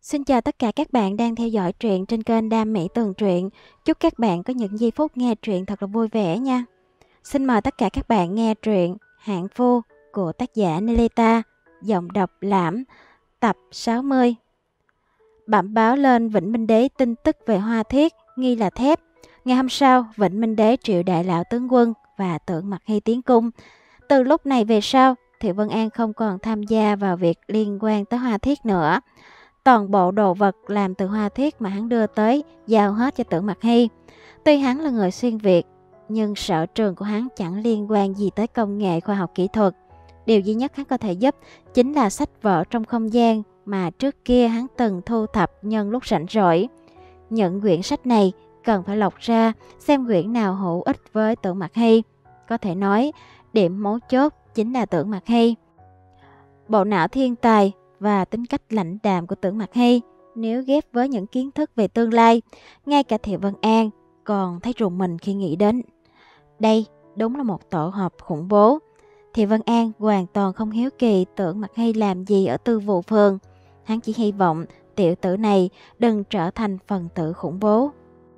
Xin chào tất cả các bạn đang theo dõi truyện trên kênh Đam Mỹ Tường Truyện. Chúc các bạn có những giây phút nghe truyện thật là vui vẻ nha. Xin mời tất cả các bạn nghe truyện Hạng Phu của tác giả Nelita, giọng đọc Lãm, tập 60. Bẩm báo lên Vĩnh Minh Đế tin tức về Hoa Thiết, nghi là thép. Ngày hôm sau, Vĩnh Minh Đế triệu đại lão tướng quân và Tưởng Mặc Hy tiến cung. Từ lúc này về sau, thì Vân An không còn tham gia vào việc liên quan tới Hoa Thiết nữa. Toàn bộ đồ vật làm từ hoa thiết mà hắn đưa tới giao hết cho Tưởng Mặc Hy. Tuy hắn là người xuyên Việt, nhưng sở trường của hắn chẳng liên quan gì tới công nghệ khoa học kỹ thuật. Điều duy nhất hắn có thể giúp chính là sách vở trong không gian mà trước kia hắn từng thu thập nhân lúc rảnh rỗi. Những quyển sách này cần phải lọc ra xem quyển nào hữu ích với Tưởng Mặc Hy. Có thể nói, điểm mấu chốt chính là Tưởng Mặc Hy. Bộ não thiên tài và tính cách lãnh đạm của Tưởng Mặc Hy, nếu ghép với những kiến thức về tương lai, ngay cả Thiệu Vân An còn thấy rùng mình khi nghĩ đến. Đây đúng là một tổ hợp khủng bố. Thiệu Vân An hoàn toàn không hiếu kỳ Tưởng Mặc Hy làm gì ở Tư Vụ Phường. Hắn chỉ hy vọng tiểu tử này đừng trở thành phần tử khủng bố.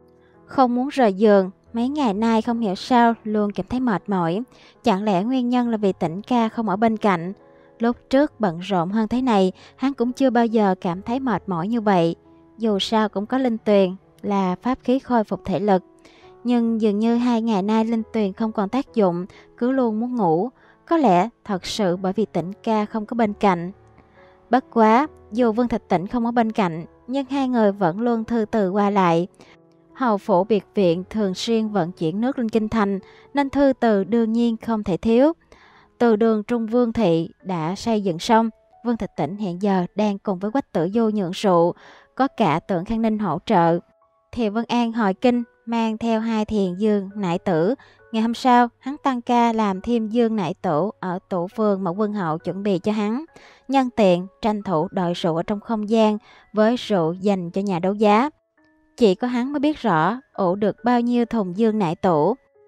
Không muốn rời giường, mấy ngày nay không hiểu sao luôn cảm thấy mệt mỏi. Chẳng lẽ nguyên nhân là vì Tĩnh ca không ở bên cạnh? Lúc trước bận rộn hơn thế này, hắn cũng chưa bao giờ cảm thấy mệt mỏi như vậy. Dù sao cũng có linh tuyền là pháp khí khôi phục thể lực. Nhưng dường như 2 ngày nay linh tuyền không còn tác dụng, cứ luôn muốn ngủ. Có lẽ thật sự bởi vì Tĩnh ca không có bên cạnh. Bất quá, dù Vương Thạch Tĩnh không ở bên cạnh, nhưng hai người vẫn luôn thư từ qua lại. Hầu phủ biệt viện thường xuyên vận chuyển nước lên kinh thành, nên thư từ đương nhiên không thể thiếu. Từ đường Trung Vương Thị đã xây dựng xong, Vương Thạch Tĩnh hiện giờ đang cùng với Quách Tử Du nhượng rượu, có cả Tưởng Khang Ninh hỗ trợ. Thiệu Vân An hồi kinh, mang theo 2 thiền dương nại tử. Ngày hôm sau, hắn tăng ca làm thêm dương nại tử ở tủ vườn mà quân hậu chuẩn bị cho hắn. Nhân tiện, tranh thủ đòi rượu ở trong không gian với rượu dành cho nhà đấu giá. Chỉ có hắn mới biết rõ ủ được bao nhiêu thùng dương nại tử.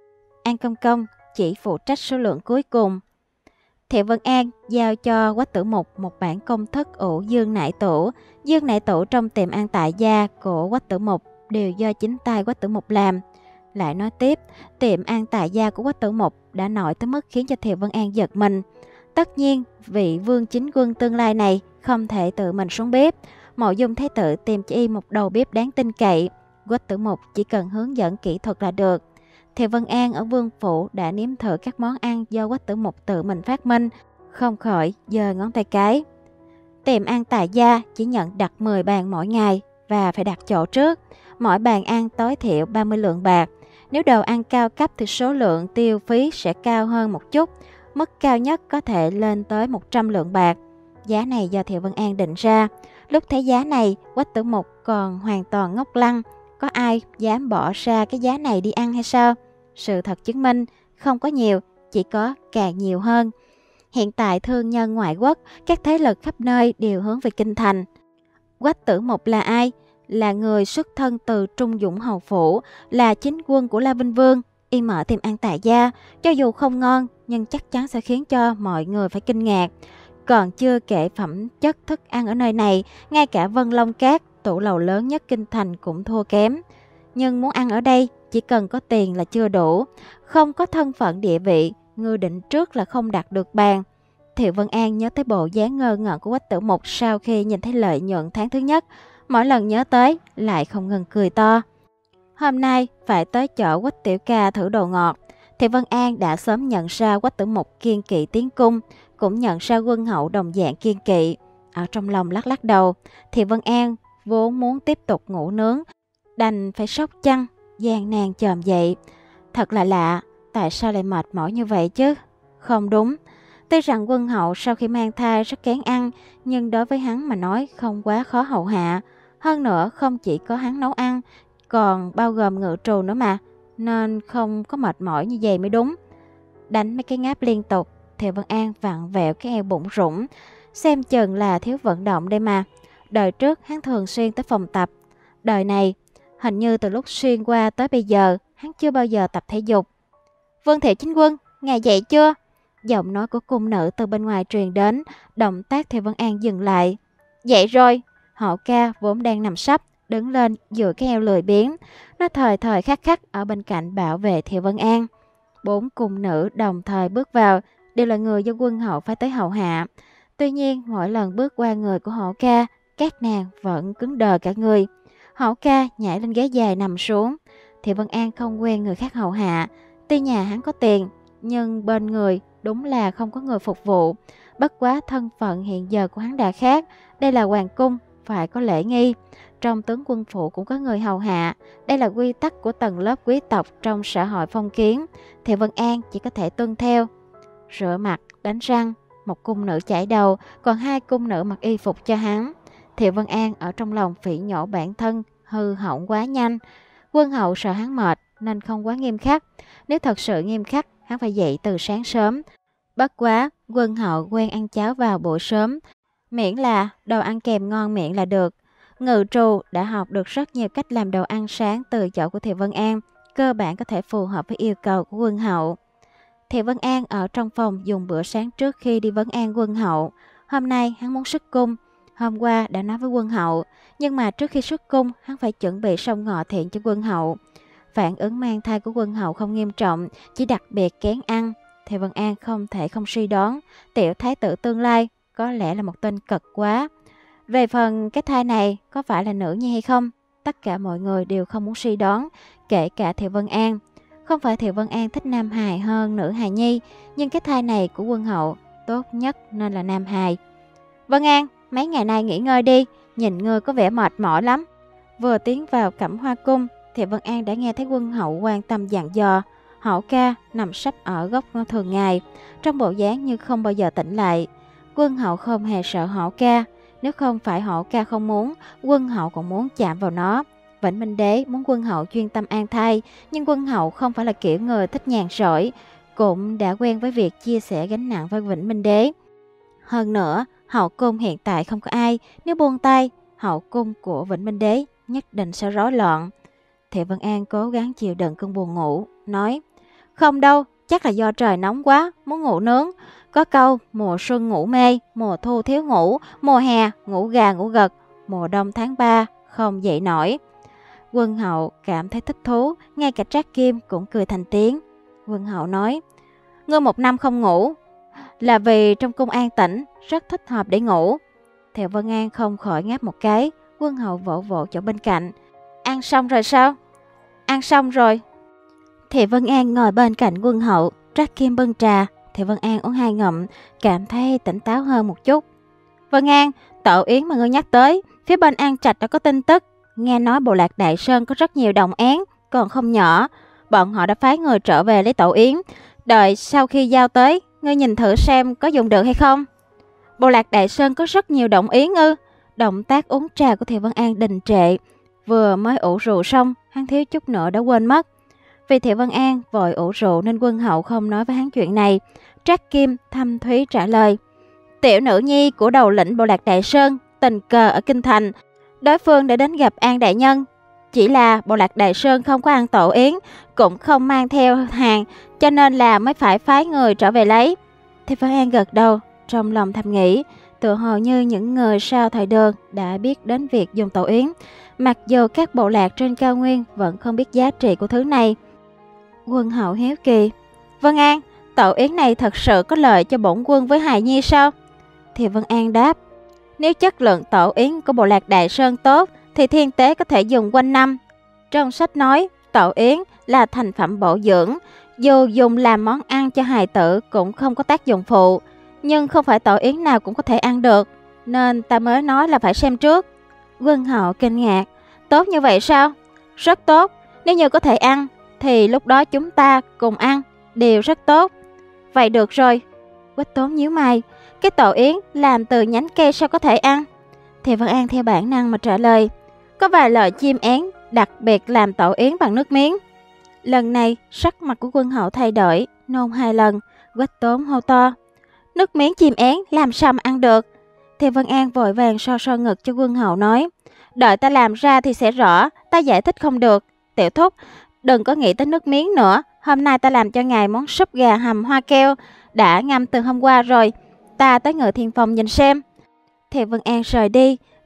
An Công Công chỉ phụ trách số lượng cuối cùng. Thiệu Vân An giao cho Quách Tử Mục một bản công thức ủ dương nại tử. Dương nại tử trong tiệm An Tại Gia của Quách Tử Mục đều do chính tay Quách Tử Mục làm. Lại nói tiếp, tiệm An Tại Gia của Quách Tử Mục đã nổi tới mức khiến cho Thiệu Vân An giật mình. Tất nhiên, vị vương chính quân tương lai này không thể tự mình xuống bếp. Mộ Dung Thái Tử tìm cho y một đầu bếp đáng tin cậy. Quách Tử Mục chỉ cần hướng dẫn kỹ thuật là được. Thiệu Vân An ở Vương Phủ đã nếm thử các món ăn do Quách Tử Mục tự mình phát minh, không khỏi giơ ngón tay cái. Tiệm An Tại Gia chỉ nhận đặt 10 bàn mỗi ngày và phải đặt chỗ trước. Mỗi bàn ăn tối thiểu 30 lượng bạc. Nếu đồ ăn cao cấp thì số lượng tiêu phí sẽ cao hơn một chút. Mức cao nhất có thể lên tới 100 lượng bạc. Giá này do Thiệu Vân An định ra. Lúc thấy giá này, Quách Tử Mục còn hoàn toàn ngốc lăng. Có ai dám bỏ ra cái giá này đi ăn hay sao? Sự thật chứng minh, không có nhiều, chỉ có càng nhiều hơn. Hiện tại thương nhân ngoại quốc, các thế lực khắp nơi đều hướng về kinh thành. Quách Tử Mục là ai? Là người xuất thân từ Trung Dũng Hầu Phủ, là chính quân của La Vinh Vương. Y mở tiệm An Tại Gia, cho dù không ngon, nhưng chắc chắn sẽ khiến cho mọi người phải kinh ngạc. Còn chưa kể phẩm chất thức ăn ở nơi này, ngay cả Vân Long Cát, tủ lầu lớn nhất kinh thành cũng thua kém. Nhưng muốn ăn ở đây, chỉ cần có tiền là chưa đủ. Không có thân phận địa vị, người định trước là không đặt được bàn. Thiệu Vân An nhớ tới bộ dáng ngơ ngẩn của Quách Tử Mục sau khi nhìn thấy lợi nhuận tháng thứ nhất. Mỗi lần nhớ tới, lại không ngừng cười to. Hôm nay phải tới chợ Quách Tiểu Ca thử đồ ngọt. Thiệu Vân An đã sớm nhận ra Quách Tử Mục kiên kỵ tiến cung, cũng nhận ra quân hậu đồng dạng kiên kỵ. Ở trong lòng lắc lắc đầu, Thiệu Vân An vốn muốn tiếp tục ngủ nướng, đành phải sốc chăn, gian nan chồm dậy. Thật là lạ, tại sao lại mệt mỏi như vậy chứ? Không đúng. Tuy rằng quân hậu sau khi mang thai rất kén ăn, nhưng đối với hắn mà nói không quá khó hầu hạ. Hơn nữa không chỉ có hắn nấu ăn, còn bao gồm ngự trù nữa mà, nên không có mệt mỏi như vậy mới đúng. Đánh mấy cái ngáp liên tục, Thiệu Vân An vặn vẹo cái eo bụng rủng, xem chừng là thiếu vận động đây mà. Đời trước hắn thường xuyên tới phòng tập, đời này hình như từ lúc xuyên qua tới bây giờ hắn chưa bao giờ tập thể dục. Vương Thiệu Chính Quân, ngài dậy chưa? Giọng nói của cung nữ từ bên ngoài truyền đến, động tác Thiệu Vân An dừng lại. Dậy rồi. Hậu ca vốn đang nằm sấp, đứng lên dựa cái eo lười biếng. Nó thời thời khắc khắc ở bên cạnh bảo vệ Thiệu Vân An. 4 cung nữ đồng thời bước vào, đều là người do quân hậu phái tới hầu hạ. Tuy nhiên, mỗi lần bước qua người của Hậu ca, các nàng vẫn cứng đờ cả người. Hậu ca nhảy lên ghế dài nằm xuống. Thiệu Vân An không quen người khác hầu hạ. Tuy nhà hắn có tiền, nhưng bên người đúng là không có người phục vụ. Bất quá thân phận hiện giờ của hắn đã khác. Đây là hoàng cung, phải có lễ nghi. Trong tướng quân phủ cũng có người hầu hạ. Đây là quy tắc của tầng lớp quý tộc trong xã hội phong kiến. Thiệu Vân An chỉ có thể tuân theo. Rửa mặt, đánh răng, một cung nữ chải đầu, còn 2 cung nữ mặc y phục cho hắn. Thiệu Vân An ở trong lòng phỉ nhổ bản thân hư hỏng quá nhanh. Quân hậu sợ hắn mệt nên không quá nghiêm khắc. Nếu thật sự nghiêm khắc, hắn phải dậy từ sáng sớm. Bất quá, quân hậu quen ăn cháo vào buổi sớm, miễn là đồ ăn kèm ngon miệng là được. Ngự trù đã học được rất nhiều cách làm đồ ăn sáng từ chỗ của Thiệu Vân An, cơ bản có thể phù hợp với yêu cầu của quân hậu. Thiệu Vân An ở trong phòng dùng bữa sáng trước khi đi vấn an quân hậu. Hôm nay hắn muốn xuất cung. Hôm qua đã nói với quân hậu, nhưng mà trước khi xuất cung hắn phải chuẩn bị xong ngọ thiện cho quân hậu. Phản ứng mang thai của quân hậu không nghiêm trọng, chỉ đặc biệt kén ăn. Thiệu Vân An không thể không suy đoán tiểu thái tử tương lai có lẽ là một tên cật quá. Về phần cái thai này có phải là nữ nhi hay không, tất cả mọi người đều không muốn suy đoán, kể cả Thiệu Vân An. Không phải Thiệu Vân An thích nam hài hơn nữ hài nhi, nhưng cái thai này của quân hậu tốt nhất nên là nam hài. Vân An, mấy ngày nay nghỉ ngơi đi, nhìn ngươi có vẻ mệt mỏi lắm. Vừa tiến vào Cẩm Hoa cung, Thiệu Vân An đã nghe thấy quân hậu quan tâm dặn dò. Hậu ca nằm sấp ở góc thường ngày, trong bộ dáng như không bao giờ tỉnh lại. Quân hậu không hề sợ Hậu ca, nếu không phải Hậu ca không muốn, quân hậu còn muốn chạm vào nó. Vĩnh Minh Đế muốn quân hậu chuyên tâm an thai, nhưng quân hậu không phải là kiểu người thích nhàn rỗi, cũng đã quen với việc chia sẻ gánh nặng với Vĩnh Minh Đế. Hơn nữa, hậu cung hiện tại không có ai, nếu buông tay, hậu cung của Vĩnh Minh Đế nhất định sẽ rối loạn. Thiệu Vân An cố gắng chịu đựng cơn buồn ngủ, nói: không đâu, chắc là do trời nóng quá, muốn ngủ nướng. Có câu mùa xuân ngủ mê, mùa thu thiếu ngủ, mùa hè ngủ gà ngủ gật, mùa đông tháng 3 không dậy nổi. Quân hậu cảm thấy thích thú, ngay cả Trác Kim cũng cười thành tiếng. Quân hậu nói: ngươi 1 năm không ngủ là vì trong cung an tĩnh, rất thích hợp để ngủ. Thiệu Vân An không khỏi ngáp một cái. Quân hậu vỗ vỗ chỗ bên cạnh: ăn xong rồi sao? Ăn xong rồi. Thiệu Vân An ngồi bên cạnh quân hậu, Trác Kim bưng trà. Thiệu Vân An uống 2 ngụm, cảm thấy tỉnh táo hơn một chút. Vân An, Tổ Yến mà ngươi nhắc tới, phía bên An Trạch đã có tin tức. Nghe nói Bộ Lạc Đại Sơn có rất nhiều đồng án, còn không nhỏ. Bọn họ đã phái người trở về lấy Tổ Yến. Đợi sau khi giao tới, ngươi nhìn thử xem có dùng được hay không. Bộ Lạc Đại Sơn có rất nhiều đồng yến ư? Động tác uống trà của Thiệu Vân An đình trệ. Vừa mới ủ rượu xong, hắn thiếu chút nữa đã quên mất. Vì Thiệu Vân An vội ủ rượu nên quân hậu không nói với hắn chuyện này. Trác Kim thâm thúy trả lời: tiểu nữ nhi của đầu lĩnh Bộ Lạc Đại Sơn tình cờ ở Kinh Thành, đối phương đã đến gặp An đại nhân. Chỉ là Bộ Lạc Đại Sơn không có ăn tổ yến, cũng không mang theo hàng, cho nên là mới phải phái người trở về lấy. Thiệu Vân An gật đầu, trong lòng thầm nghĩ, tựa hồ như những người sau thời Đường đã biết đến việc dùng tổ yến, mặc dù các bộ lạc trên cao nguyên vẫn không biết giá trị của thứ này. Quân hậu hiếu kỳ: Vân An, tổ yến này thật sự có lợi cho bổn quân với hài nhi sao? Thiệu Vân An đáp: nếu chất lượng tổ yến của Bộ Lạc Đại Sơn tốt thì thiên tế có thể dùng quanh năm. Trong sách nói tổ yến là thành phẩm bổ dưỡng, dù dùng làm món ăn cho hài tử cũng không có tác dụng phụ, nhưng không phải tổ yến nào cũng có thể ăn được, nên ta mới nói là phải xem trước. Quân hậu kinh ngạc: tốt như vậy sao? Rất tốt, nếu như có thể ăn thì lúc đó chúng ta cùng ăn, đều rất tốt. Vậy được rồi. Quách Tốn nhíu mày: cái tổ yến làm từ nhánh cây sao có thể ăn? Thiệu Vân An theo bản năng mà trả lời: có vài loại chim én đặc biệt làm tổ yến bằng nước miếng. Lần này sắc mặt của quân hậu thay đổi, nôn 2 lần. Quách Tốn hô to: nước miếng chim én làm sao mà ăn được? Thiệu Vân An vội vàng so ngực cho quân hậu nói: đợi ta làm ra thì sẽ rõ, ta giải thích không được. Tiểu thúc, đừng có nghĩ tới nước miếng nữa, hôm nay ta làm cho ngài món súp gà hầm hoa keo, đã ngâm từ hôm qua rồi, ta tới Ngự Thiên Phòng nhìn xem. Thiệu Vân An rời đi,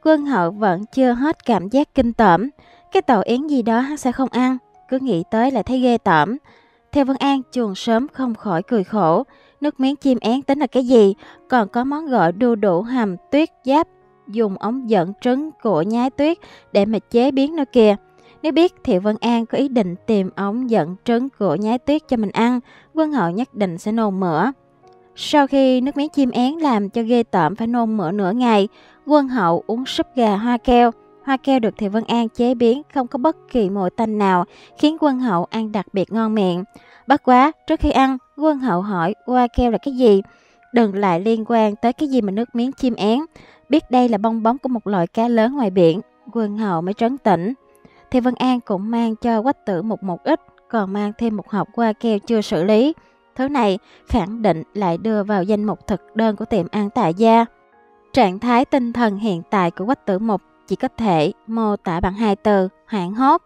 Quân hậu vẫn chưa hết cảm giác kinh tởm. Cái tổ yến gì đó hắn sẽ không ăn, cứ nghĩ tới lại thấy ghê tởm. Theo Vân An chuồn sớm không khỏi cười khổ. Nước miếng chim én tính là cái gì, còn có món gọi đu đủ hầm tuyết giáp dùng ống dẫn trứng của nhái tuyết để mà chế biến nữa kìa. Nếu biết thì Vân An có ý định tìm ống dẫn trứng của nhái tuyết cho mình ăn, Quân hậu nhất định sẽ nôn mửa. Sau khi nước miếng chim én làm cho ghê tởm phải nôn mửa nửa ngày, Quân hậu uống súp gà hoa keo. Hoa keo được thì Vân An chế biến không có bất kỳ mùi tanh nào, khiến Quân hậu ăn đặc biệt ngon miệng. Bất quá, trước khi ăn, Quân hậu hỏi hoa keo là cái gì? Đừng lại liên quan tới cái gì mà nước miếng chim én. Biết đây là bong bóng của một loại cá lớn ngoài biển, Quân hậu mới trấn tĩnh. Thì Vân An cũng mang cho Quách Tử Mục một ít, còn mang thêm một hộp hoa keo chưa xử lý. Thứ này khẳng định lại đưa vào danh mục thực đơn của tiệm ăn Tạ Gia. Trạng thái tinh thần hiện tại của Quách Tử Mục chỉ có thể mô tả bằng 2 từ: hoảng hốt.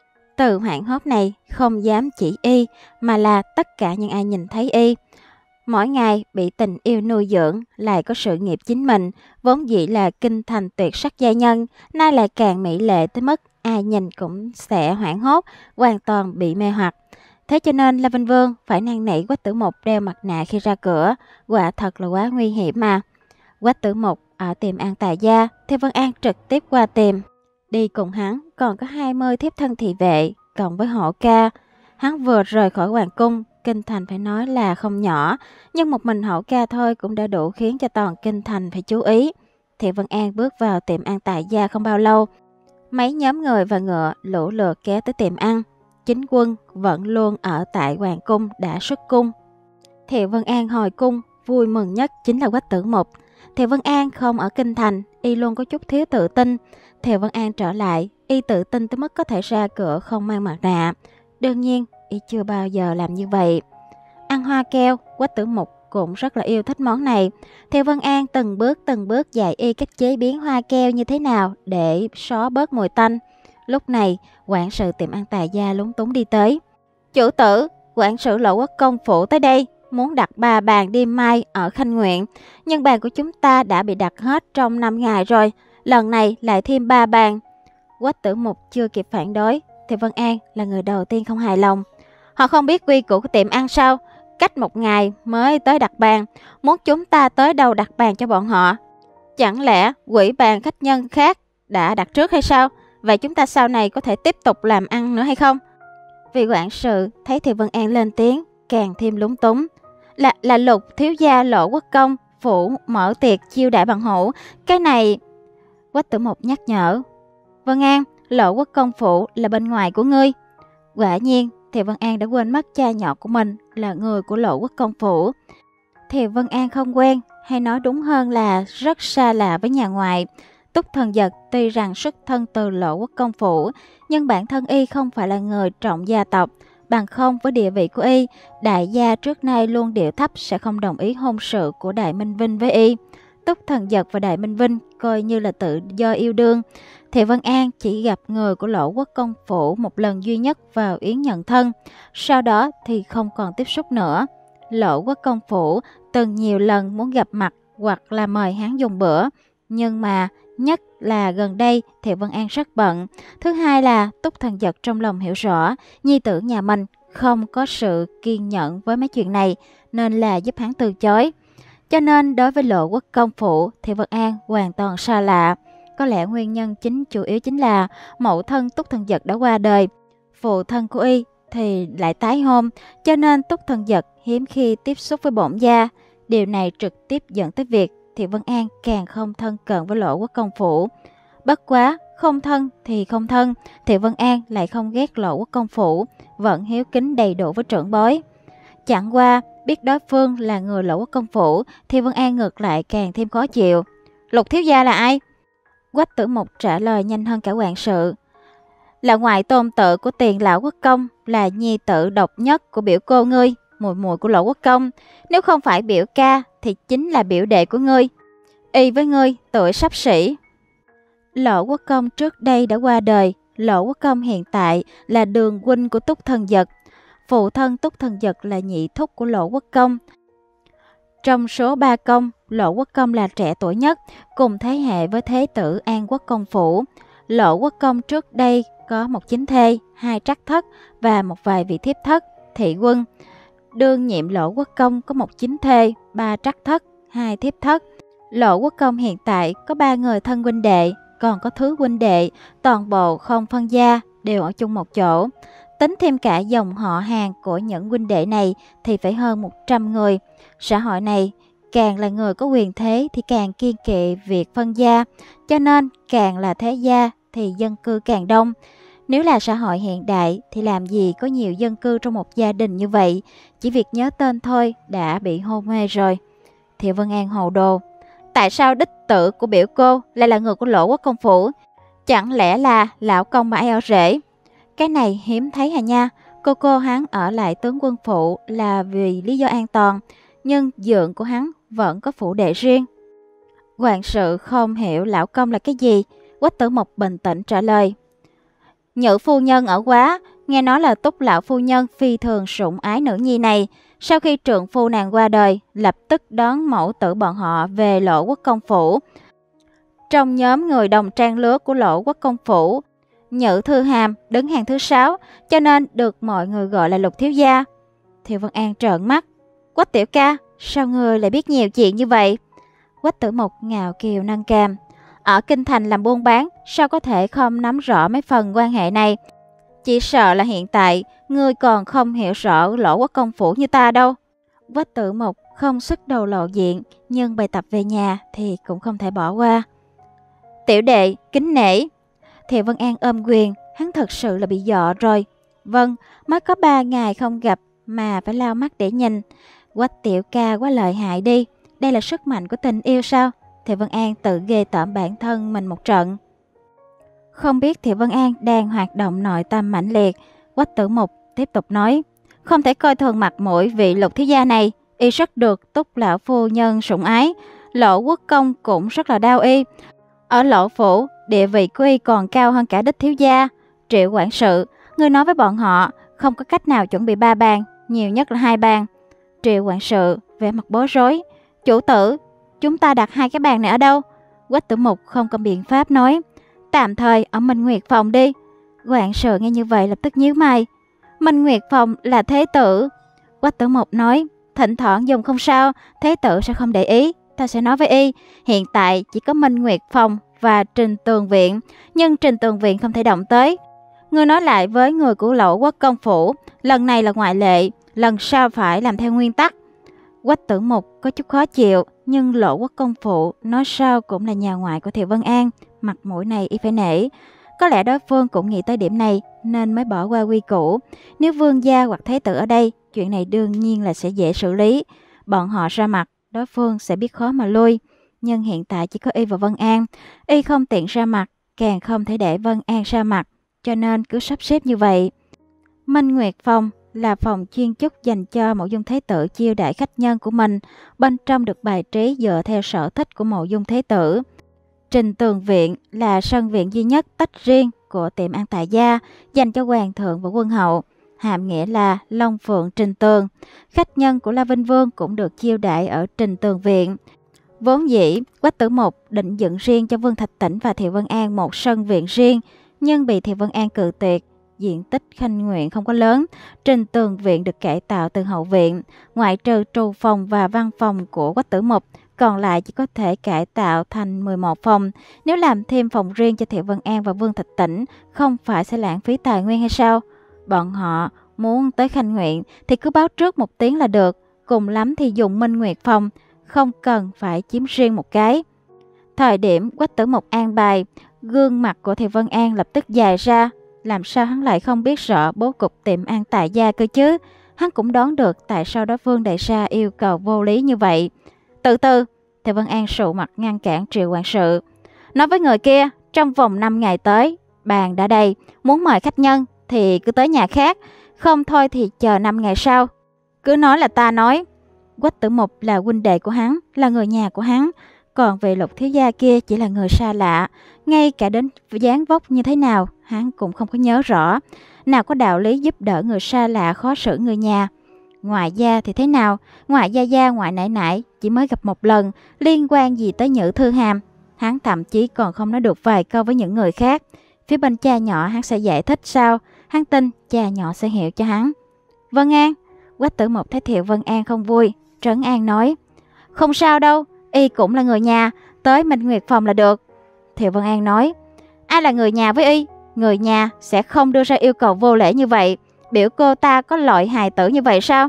Từ hoảng hốt này không dám chỉ y, mà là tất cả những ai nhìn thấy y. Mỗi ngày bị tình yêu nuôi dưỡng, lại có sự nghiệp chính mình, vốn dĩ là kinh thành tuyệt sắc gia nhân, nay lại càng mỹ lệ tới mức ai nhìn cũng sẽ hoảng hốt, hoàn toàn bị mê hoặc. Thế cho nên La Vinh Vương phải năn nỉ Quách Tử Mục đeo mặt nạ khi ra cửa, quả thật là quá nguy hiểm mà. Quách Tử Mục ở tiệm ăn Tạ Gia thì Vân An trực tiếp qua tìm. Đi cùng hắn còn có 20 thiếp thân thị vệ, cộng với hổ ca. Hắn vừa rời khỏi hoàng cung, kinh thành phải nói là không nhỏ, nhưng một mình hổ ca thôi cũng đã đủ khiến cho toàn kinh thành phải chú ý. Thì Vân An bước vào tiệm ăn Tạ Gia không bao lâu, mấy nhóm người và ngựa lũ lượt kéo tới tiệm ăn. Chính quân vẫn luôn ở tại hoàng cung đã xuất cung. Thì Vân An hồi cung, vui mừng nhất chính là Quách Tử Mục. Thì Vân An không ở kinh thành, y luôn có chút thiếu tự tin. Thì Vân An trở lại, y tự tin tới mức có thể ra cửa không mang mặt nạ. Đương nhiên, y chưa bao giờ làm như vậy. Ăn hoa keo, Quách Tử Mục cũng rất là yêu thích món này. Thì Vân An từng bước dạy y cách chế biến hoa keo như thế nào để xóa bớt mùi tanh. Lúc này, quản sự tiệm ăn Tạ Gia lúng túng đi tới. Chủ tử, quản sự Lộ Quốc công phủ tới đây, muốn đặt 3 bàn đêm mai ở Khanh Nguyện, nhưng bàn của chúng ta đã bị đặt hết trong 5 ngày rồi, lần này lại thêm 3 bàn. Quách Tử Mục chưa kịp phản đối, thì Vân An là người đầu tiên không hài lòng. Họ không biết quy củ của tiệm ăn sao, cách 1 ngày mới tới đặt bàn, muốn chúng ta tới đâu đặt bàn cho bọn họ. Chẳng lẽ quỹ bàn khách nhân khác đã đặt trước hay sao? Vậy chúng ta sau này có thể tiếp tục làm ăn nữa hay không? Vị quản sự thấy thì Vân An lên tiếng, càng thêm lúng túng. Là Lục thiếu gia Lộ Quốc công phủ mở tiệc chiêu đãi bằng hữu, cái này... Quách Tử Mục nhắc nhở. Vân An, Lộ Quốc công phủ là bên ngoài của ngươi. Quả nhiên thì Vân An đã quên mất cha nhỏ của mình là người của Lộ Quốc công phủ. Thì Vân An không quen, hay nói đúng hơn là rất xa lạ với nhà ngoại. Túc Thần Dật tuy rằng xuất thân từ Lộ Quốc công phủ, nhưng bản thân y không phải là người trọng gia tộc. Bằng không với địa vị của y, đại gia trước nay luôn điệu thấp sẽ không đồng ý hôn sự của Đại Minh Vinh với y. Túc Thần Dật và Đại Minh Vinh coi như là tự do yêu đương. Thì Vân An chỉ gặp người của Lộ Quốc công phủ một lần duy nhất vào yến nhận thân, sau đó thì không còn tiếp xúc nữa. Lộ Quốc công phủ từng nhiều lần muốn gặp mặt hoặc là mời hắn dùng bữa, nhưng mà nhất là gần đây thì Vân An rất bận. Thứ hai là Túc Thần Dật trong lòng hiểu rõ nhi tử nhà mình không có sự kiên nhẫn với mấy chuyện này, nên là giúp hắn từ chối. Cho nên đối với Lộ Quốc công phủ thì Vân An hoàn toàn xa lạ. Có lẽ nguyên nhân chủ yếu chính là mẫu thân Túc Thần Dật đã qua đời, phụ thân của y thì lại tái hôn, cho nên Túc Thần Dật hiếm khi tiếp xúc với bổn gia. Điều này trực tiếp dẫn tới việc thì Vân An càng không thân cận với Lộ Quốc công phủ. Bất quá không thân thì không thân, thì Vân An lại không ghét Lộ Quốc công phủ, vẫn hiếu kính đầy đủ với trưởng bối. Chẳng qua biết đối phương là người Lộ Quốc công phủ thì Vân An ngược lại càng thêm khó chịu. Lục thiếu gia là ai? Quách Tử Mục trả lời nhanh hơn cả quản sự. Là ngoại tôn tự của Tiền lão quốc công, là nhi tử độc nhất của biểu cô ngươi, muội muội của Lộ Quốc công. Nếu không phải biểu ca thì chính là biểu đệ của ngươi. Y với ngươi tuổi xấp xỉ. Lộ Quốc công trước đây đã qua đời. Lộ Quốc công hiện tại là đường huynh của Túc Thần Dật. Phụ thân Túc Thần Dật là nhị thúc của Lộ Quốc công. Trong số ba công, Lộ Quốc Công là trẻ tuổi nhất, cùng thế hệ với Thế tử An Quốc Công Phủ. Lộ Quốc Công trước đây có một chính thê, hai trắc thất và một vài vị thiếp thất, thị quân. Đương nhiệm Lộ Quốc Công có một chính thê, ba trắc thất, hai thiếp thất. Lộ Quốc Công hiện tại có ba người thân huynh đệ, còn có thứ huynh đệ, toàn bộ không phân gia, đều ở chung một chỗ. Tính thêm cả dòng họ hàng của những huynh đệ này thì phải hơn 100 người. Xã hội này, càng là người có quyền thế thì càng kiêng kỵ việc phân gia, cho nên càng là thế gia thì dân cư càng đông. Nếu là xã hội hiện đại thì làm gì có nhiều dân cư trong một gia đình như vậy, chỉ việc nhớ tên thôi đã bị hôn mê rồi. Thiệu Vân An hồ đồ. Tại sao đích tử của biểu cô lại là người của Lộ Quốc Công Phủ? Chẳng lẽ là lão công mà ai ở rể? Cái này hiếm thấy hà nha. Cô hắn ở lại tướng quân phủ là vì lý do an toàn, nhưng dượng của hắn vẫn có phủ đệ riêng. Quản sự không hiểu lão công là cái gì. Quách Tử Mộc bình tĩnh trả lời. Nhữ phu nhân ở Quá, nghe nói là Túc lão phu nhân phi thường sủng ái nữ nhi này. Sau khi trượng phu nàng qua đời, lập tức đón mẫu tử bọn họ về Lộ Quốc Công Phủ. Trong nhóm người đồng trang lứa của Lộ Quốc Công Phủ, Nhữ Thư Hàm đứng hàng thứ 6, cho nên được mọi người gọi là Lục thiếu gia. Thiệu Vân An trợn mắt. Quách tiểu ca, sao ngươi lại biết nhiều chuyện như vậy? Quách Tử Mộc ngạo kiều nâng cằm. Ở kinh thành làm buôn bán, sao có thể không nắm rõ mấy phần quan hệ này? Chỉ sợ là hiện tại ngươi còn không hiểu rõ Lộ Quốc Công Phủ như ta đâu. Quách Tử Mộc không sức đầu lộ diện, nhưng bài tập về nhà thì cũng không thể bỏ qua. Tiểu đệ kính nể. Thiệu Vân An ôm quyền, hắn thật sự là bị dọ rồi. Vâng, mới có 3 ngày không gặp mà phải lau mắt để nhìn. Quách tiểu ca quá lợi hại đi, đây là sức mạnh của tình yêu sao? Thiệu Vân An tự ghê tởm bản thân mình một trận. Không biết Thiệu Vân An đang hoạt động nội tâm mãnh liệt. Quách Tử Mộc tiếp tục nói. Không thể coi thường mặt mũi vị Lục thiếu gia này, y rất được Túc lão phu nhân sủng ái. Lộ Quốc Công cũng rất là đau y. Ở Lộ phủ, địa vị của y còn cao hơn cả đích thiếu gia. Triệu quản sự, ngươi nói với bọn họ không có cách nào chuẩn bị 3 bàn, nhiều nhất là 2 bàn. Triệu quản sự vẻ mặt bối rối. Chủ tử, chúng ta đặt 2 cái bàn này ở đâu? Quách Tử Mộc không có biện pháp nói. Tạm thời ở Minh Nguyệt phòng đi. Quản sự nghe như vậy lập tức nhíu mày. Minh Nguyệt phòng là thế tử. Quách Tử Mộc nói. Thỉnh thoảng dùng không sao, thế tử sẽ không để ý. Ta sẽ nói với y, hiện tại chỉ có Minh Nguyệt phòng và Trình Tường viện, nhưng Trình Tường viện không thể động tới. Ngươi nói lại với người của Lộ Quốc Công Phủ, lần này là ngoại lệ, lần sau phải làm theo nguyên tắc. Quách Tử Mộc có chút khó chịu, nhưng Lộ Quốc Công Phủ nói sao cũng là nhà ngoại của Thiệu Vân An, mặt mũi này y phải nể. Có lẽ đối phương cũng nghĩ tới điểm này nên mới bỏ qua quy củ. Nếu vương gia hoặc thái tử ở đây, chuyện này đương nhiên là sẽ dễ xử lý. Bọn họ ra mặt, đối phương sẽ biết khó mà lui. Nhưng hiện tại chỉ có y và Vân An, y không tiện ra mặt, càng không thể để Vân An ra mặt, cho nên cứ sắp xếp như vậy. Minh Nguyệt phòng là phòng chuyên chúc dành cho Mộ Dung Thế Tử chiêu đãi khách nhân của mình, bên trong được bài trí dựa theo sở thích của Mộ Dung Thế Tử. Trình Tường viện là sân viện duy nhất tách riêng của tiệm An Tại Gia, dành cho hoàng thượng và quân hậu, hàm nghĩa là Long Phượng Trình Tường. Khách nhân của La Vinh Vương cũng được chiêu đãi ở Trình Tường viện. Vốn dĩ, Quách Tử Mộc định dựng riêng cho Vương Thạch Tĩnh và Thiệu Vân An một sân viện riêng, nhưng bị Thiệu Vân An cự tuyệt. Diện tích khanh nguyện không có lớn, Trình Tường viện được cải tạo từ hậu viện, ngoại trừ trù phòng và văn phòng của Quách Tử Mộc, còn lại chỉ có thể cải tạo thành 11 phòng. Nếu làm thêm phòng riêng cho Thiệu Vân An và Vương Thạch Tĩnh, không phải sẽ lãng phí tài nguyên hay sao? Bọn họ muốn tới khanh nguyện thì cứ báo trước 1 tiếng là được, cùng lắm thì dùng Minh Nguyệt phòng, không cần phải chiếm riêng một cái. Thời điểm Quách Tử Mộc an bài, gương mặt của Thiệu Vân An lập tức dài ra. Làm sao hắn lại không biết rõ bố cục tiệm An Tại Gia cơ chứ? Hắn cũng đoán được tại sao đối phương đại gia yêu cầu vô lý như vậy. Từ từ, Thiệu Vân An sụ mặt ngăn cản Triệu quản sự. Nói với người kia, trong vòng 5 ngày tới, bàn đã đầy, muốn mời khách nhân thì cứ tới nhà khác, không thôi thì chờ 5 ngày sau. Cứ nói là ta nói. Quách Tử Mộc là huynh đệ của hắn, là người nhà của hắn, còn về Lục thiếu gia kia chỉ là người xa lạ, ngay cả đến dáng vóc như thế nào hắn cũng không có nhớ rõ. Nào có đạo lý giúp đỡ người xa lạ khó xử người nhà. Ngoại gia thì thế nào? Ngoại gia gia, ngoại nải nải chỉ mới gặp một lần, liên quan gì tới Nhữ Thư Hàm? Hắn thậm chí còn không nói được vài câu với những người khác. Phía bên cha nhỏ hắn sẽ giải thích sao? Hắn tin cha nhỏ sẽ hiểu cho hắn. Vân An. Quách Tử Mục thấy Thiệu Vân An không vui, trấn an nói: Không sao đâu, y cũng là người nhà, tới Minh Nguyệt phòng là được. Thiệu Vân An nói: Ai là người nhà với y? Người nhà sẽ không đưa ra yêu cầu vô lễ như vậy. Biểu cô ta có loại hài tử như vậy sao?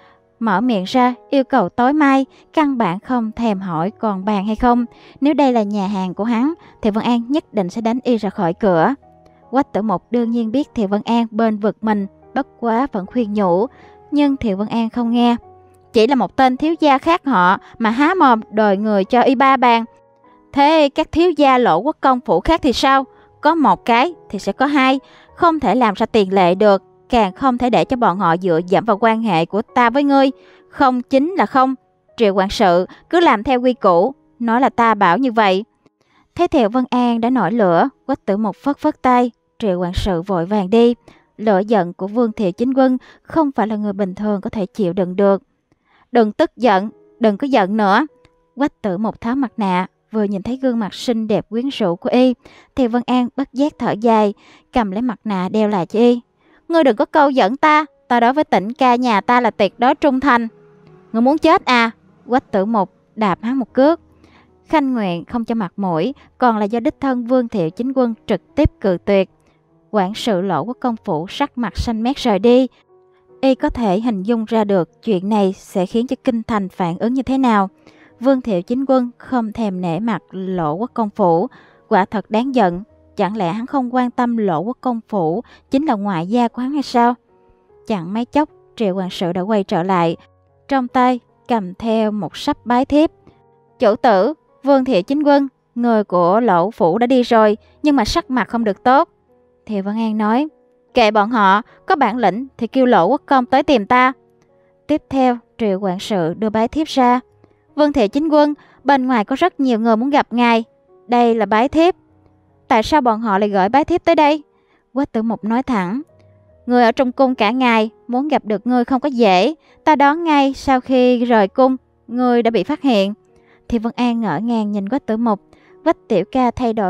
Mở miệng ra yêu cầu tối mai, căn bản không thèm hỏi còn bàn hay không. Nếu đây là nhà hàng của hắn, thì Vân An nhất định sẽ đánh y ra khỏi cửa. Quách Tử Mục đương nhiên biết Thiệu Vân An bên vực mình, bất quá vẫn khuyên nhủ, nhưng Thiệu Vân An không nghe. Chỉ là một tên thiếu gia khác họ mà há mồm đòi người cho y ba bàn. Thế các thiếu gia Lỗ Quốc công phủ khác thì sao? Có một cái thì sẽ có hai, không thể làm ra tiền lệ được, càng không thể để cho bọn họ dựa dẫm vào quan hệ của ta với ngươi. Không chính là không. Triệu quản sự cứ làm theo quy củ, nói là ta bảo như vậy. Thấy Thiệu Vân An đã nổi lửa, Quách Tử Mục phất phất tay, Triệu quản sự vội vàng đi. Lửa giận của Vương Thiệu Chính Quân không phải là người bình thường có thể chịu đựng được. Đừng tức giận, đừng có giận nữa. Quách Tử Mục tháo mặt nạ, vừa nhìn thấy gương mặt xinh đẹp quyến rũ của y, thì Vân An bất giác thở dài, cầm lấy mặt nạ đeo lại cho y. Ngươi đừng có câu dẫn ta, ta đối với Tĩnh ca nhà ta là tuyệt đối trung thành. Ngươi muốn chết à? Quách Tử Mục đạp hắn một cước. Khanh nguyện không cho mặt mũi, còn là do đích thân Vương Thiệu Chính Quân trực tiếp cự tuyệt. Quản sự Lỗ Quốc công phủ sắc mặt xanh mét rời đi. Y có thể hình dung ra được chuyện này sẽ khiến cho kinh thành phản ứng như thế nào. Vương Thiệu Chính Quân không thèm nể mặt Lỗ Quốc công phủ, quả thật đáng giận. Chẳng lẽ hắn không quan tâm Lỗ Quốc công phủ chính là ngoại gia của hắn hay sao? Chẳng mấy chốc, Triệu quản sự đã quay trở lại, trong tay cầm theo một sấp bái thiếp. Chủ tử, Vương Thiệu Chính Quân, người của Lỗ phủ đã đi rồi, nhưng mà sắc mặt không được tốt. Thiệu Vân An nói: Kệ bọn họ, có bản lĩnh thì kêu Lỗ Quốc công tới tìm ta. Tiếp theo, Triệu quản sự đưa bái thiếp ra. Vương Thiệu Chính Quân, bên ngoài có rất nhiều người muốn gặp ngài. Đây là bái thiếp. Tại sao bọn họ lại gửi bái thiếp tới đây? Quách Tử Mục nói thẳng: Người ở trong cung cả ngày, muốn gặp được ngươi không có dễ. Ta đoán ngay sau khi rời cung, ngươi đã bị phát hiện. Thì Vân An ngỡ ngàng nhìn Quách Tử Mục. Quách tiểu ca thay đổi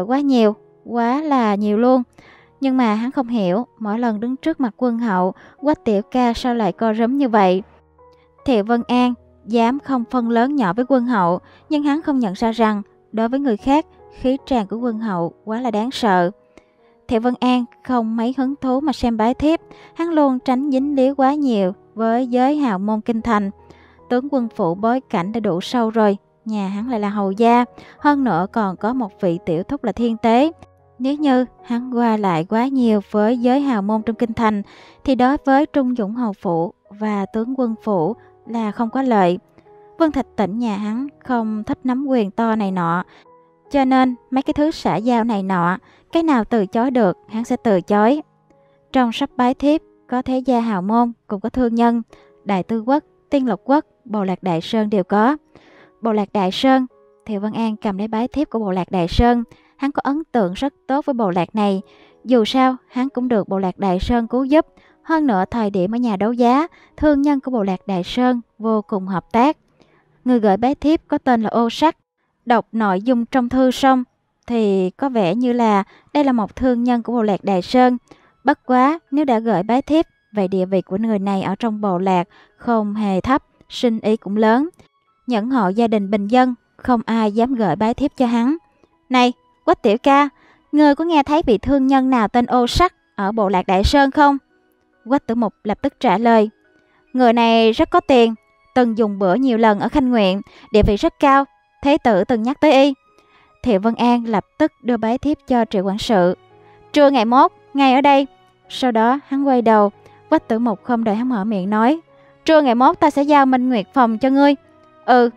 quá là nhiều luôn. Nhưng mà hắn không hiểu, mỗi lần đứng trước mặt quân hậu, Quách tiểu ca sao lại co rúm như vậy. Thiệu Vân An dám không phân lớn nhỏ với quân hậu, nhưng hắn không nhận ra rằng đối với người khác, khí tràng của quân hậu quá là đáng sợ. Thiệu Vân An không mấy hứng thú mà xem bái thiếp, hắn luôn tránh dính líu quá nhiều với giới hào môn kinh thành. Tướng quân phủ bối cảnh đã đủ sâu rồi, nhà hắn lại là hầu gia, hơn nữa còn có một vị tiểu thúc là thiên tế. Nếu như hắn qua lại quá nhiều với giới hào môn trong kinh thành, thì đối với Trung Dũng hầu phủ và tướng quân phủ là không có lợi. Vương Thạch Tĩnh nhà hắn không thích nắm quyền to này nọ, cho nên mấy cái thứ xã giao này nọ, cái nào từ chối được hắn sẽ từ chối. Trong sắp bái thiếp có thế gia hào môn, cũng có thương nhân, Đại Tư Quốc, Tiên Lộc Quốc, Bồ Lạc Đại Sơn đều có. Bồ Lạc Đại Sơn, Thiệu Vân An cầm lấy bái thiếp của Bồ Lạc Đại Sơn, hắn có ấn tượng rất tốt với Bồ Lạc này. Dù sao hắn cũng được Bồ Lạc Đại Sơn cứu giúp, hơn nữa thời điểm ở nhà đấu giá, thương nhân của Bồ Lạc Đại Sơn vô cùng hợp tác. Người gửi bái thiếp có tên là Ô Sắc. Đọc nội dung trong thư xong thì có vẻ như là đây là một thương nhân của Bồ Lạc Đại Sơn. Bất quá nếu đã gửi bái thiếp, vậy địa vị của người này ở trong Bồ Lạc không hề thấp, sinh ý cũng lớn. Những hộ gia đình bình dân không ai dám gửi bái thiếp cho hắn. Này Quách tiểu ca, ngươi có nghe thấy vị thương nhân nào tên Ô Sắc ở Bồ Lạc Đại Sơn không? Quách Tử Mục lập tức trả lời: Người này rất có tiền, từng dùng bữa nhiều lần ở Khanh Nguyện, địa vị rất cao, thế tử từng nhắc tới y. Thiệu Vân An lập tức đưa bái thiếp cho Triệu quản sự. Trưa ngày mốt, ngay ở đây. Sau đó hắn quay đầu, Quách Tử Mục không đợi hắn mở miệng nói: Trưa ngày mốt ta sẽ giao Minh Nguyệt phòng cho ngươi. Ừ.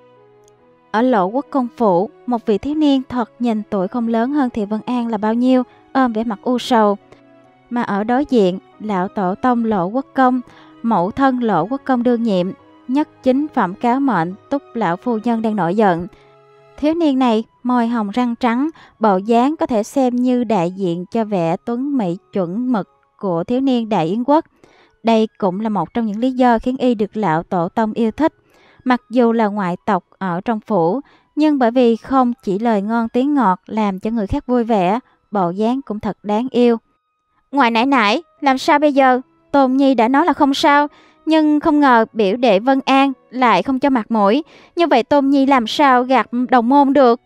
Ở Lỗ Quốc công phủ, một vị thiếu niên thật nhìn tuổi không lớn hơn Thiệu Vân An là bao nhiêu, ôm vẻ mặt u sầu. Mà ở đối diện, lão tổ tông Lỗ Quốc công, mẫu thân Lỗ Quốc công đương nhiệm, nhất chính phẩm cáo mệnh Túc lão phu nhân đang nổi giận. Thiếu niên này môi hồng răng trắng, bộ dáng có thể xem như đại diện cho vẻ tuấn mỹ chuẩn mực của thiếu niên Đại Yến quốc. Đây cũng là một trong những lý do khiến y được lão tổ tông yêu thích. Mặc dù là ngoại tộc ở trong phủ, nhưng bởi vì không chỉ lời ngon tiếng ngọt làm cho người khác vui vẻ, bộ dáng cũng thật đáng yêu. Ngoại nãy nãy, làm sao bây giờ? Tôn Nhi đã nói là không sao, nhưng không ngờ biểu đệ Vân An lại không cho mặt mũi. Như vậy Tôn Nhi làm sao gạt đồng môn được?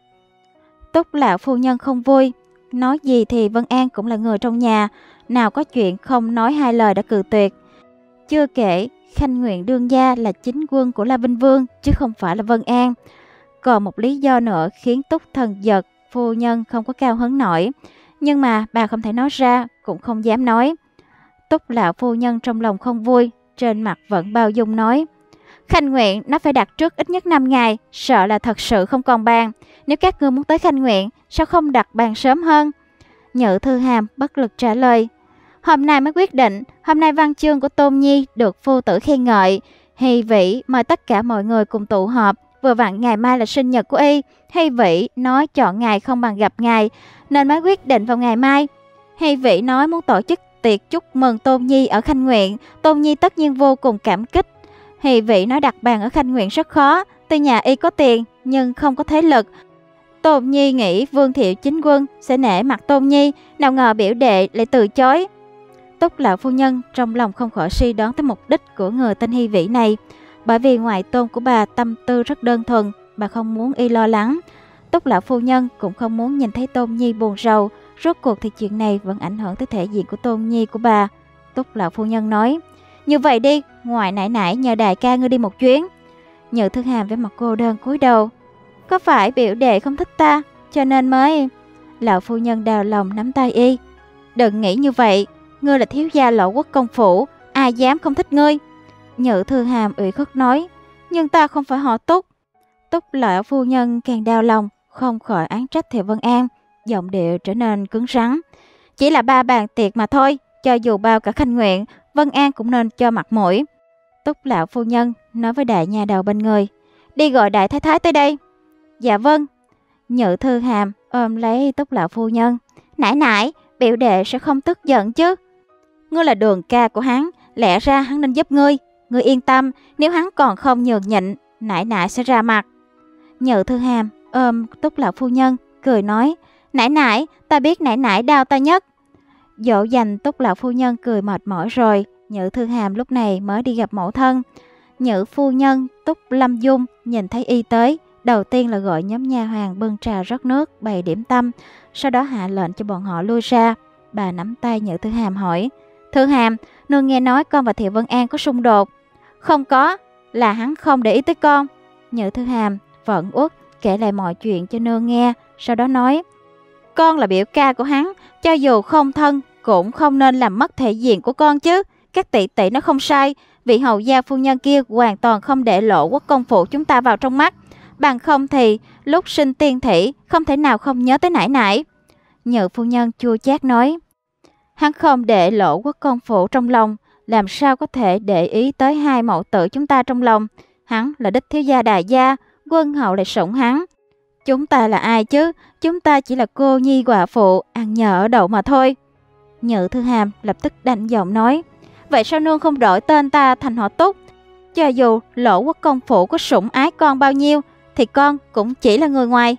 Túc lão phu nhân không vui. Nói gì thì Vân An cũng là người trong nhà, nào có chuyện không nói hai lời đã cự tuyệt. Chưa kể, Khanh Nguyện đương gia là chính quân của La Vinh Vương, chứ không phải là Vân An. Còn một lý do nữa khiến Túc thần giật, phu nhân không có cao hứng nổi. Nhưng mà bà không thể nói ra, cũng không dám nói. Túc lão phu nhân trong lòng không vui, trên mặt vẫn bao dung nói. Khanh Nguyện nó phải đặt trước ít nhất 5 ngày, sợ là thật sự không còn bàn. Nếu các ngươi muốn tới Khanh Nguyện, sao không đặt bàn sớm hơn? Nhự Thư Hàm bất lực trả lời. Hôm nay mới quyết định, hôm nay văn chương của Tôn Nhi được phu tử khen ngợi. Hy Vĩ mời tất cả mọi người cùng tụ họp, vừa vặn ngày mai là sinh nhật của y. Hy Vĩ nói chọn ngày không bằng gặp ngày, nên mới quyết định vào ngày mai. Hy Vĩ nói muốn tổ chức tiệc chúc mừng Tôn Nhi ở Khanh Nguyện, Tôn Nhi tất nhiên vô cùng cảm kích. Hy Vĩ nói đặt bàn ở Khanh Nguyện rất khó, tuy nhà y có tiền nhưng không có thế lực. Tôn Nhi nghĩ Vương Thiệu chính quân sẽ nể mặt Tôn Nhi, nào ngờ biểu đệ lại từ chối. Túc lão phu nhân trong lòng không khỏi suy đoán tới mục đích của người tên Hy Vĩ này. Bởi vì ngoại tôn của bà tâm tư rất đơn thuần, bà không muốn y lo lắng. Túc lão phu nhân cũng không muốn nhìn thấy Tôn Nhi buồn rầu. Rốt cuộc thì chuyện này vẫn ảnh hưởng tới thể diện của Tôn Nhi của bà. Túc lão phu nhân nói, như vậy đi, ngoại nãy nãy nhờ đại ca ngươi đi một chuyến. Nhự Thư Hàm với mặt cô đơn cúi đầu. Có phải biểu đệ không thích ta, cho nên mới... Lão phu nhân đào lòng nắm tay y. Đừng nghĩ như vậy, ngươi là thiếu gia Lộ Quốc công phủ, ai dám không thích ngươi. Nhự Thư Hàm ủy khuất nói, nhưng ta không phải họ Túc. Túc lão phu nhân càng đau lòng, không khỏi oán trách Thiệu Vân An, giọng điệu trở nên cứng rắn. Chỉ là 3 bàn tiệc mà thôi, cho dù bao cả Khanh Nguyện, Vân An cũng nên cho mặt mũi. Túc lão phu nhân nói với đại nha đầu bên người, đi gọi đại thái thái tới đây. Dạ vâng. Nhự Thư Hàm ôm lấy Túc lão phu nhân. Nãy nãy, biểu đệ sẽ không tức giận chứ? Ngươi là đường ca của hắn, lẽ ra hắn nên giúp ngươi. Ngươi yên tâm, nếu hắn còn không nhường nhịn, nãy nãy sẽ ra mặt. Nhự Thư Hàm ôm Túc lão phu nhân, cười nói, nãy nãy, ta biết nãy nãy đau ta nhất. Dỗ dành Túc lão phu nhân cười mệt mỏi rồi, Nhự Thư Hàm lúc này mới đi gặp mẫu thân. Nhự phu nhân Túc Lâm Dung nhìn thấy y tới, đầu tiên là gọi nhóm nha hoàn bưng trà rót nước, bày điểm tâm, sau đó hạ lệnh cho bọn họ lui ra. Bà nắm tay Nhự Thư Hàm hỏi, Thư Hàm, nương nghe nói con và Thiệu Vân An có xung đột. Không có, là hắn không để ý tới con. Nhự Thư Hàm vẫn uất kể lại mọi chuyện cho nương nghe, sau đó nói, con là biểu ca của hắn, cho dù không thân cũng không nên làm mất thể diện của con chứ. Các tỷ tỷ nó không sai, vị hầu gia phu nhân kia hoàn toàn không để Lộ Quốc công phủ chúng ta vào trong mắt. Bằng không thì lúc sinh tiên thị không thể nào không nhớ tới nãy nãy. Nhự phu nhân chua chát nói, hắn không để Lộ Quốc công phủ trong lòng, làm sao có thể để ý tới 2 mẫu tử chúng ta trong lòng. Hắn là đích thiếu gia đại gia, quân hậu lại sủng hắn. Chúng ta là ai chứ? Chúng ta chỉ là cô nhi quả phụ, ăn nhờ ở đậu mà thôi. Nhự Thư Hàm lập tức đanh giọng nói, vậy sao nương không đổi tên ta thành họ Túc? Cho dù Lộ Quốc công phủ có sủng ái con bao nhiêu, thì con cũng chỉ là người ngoài.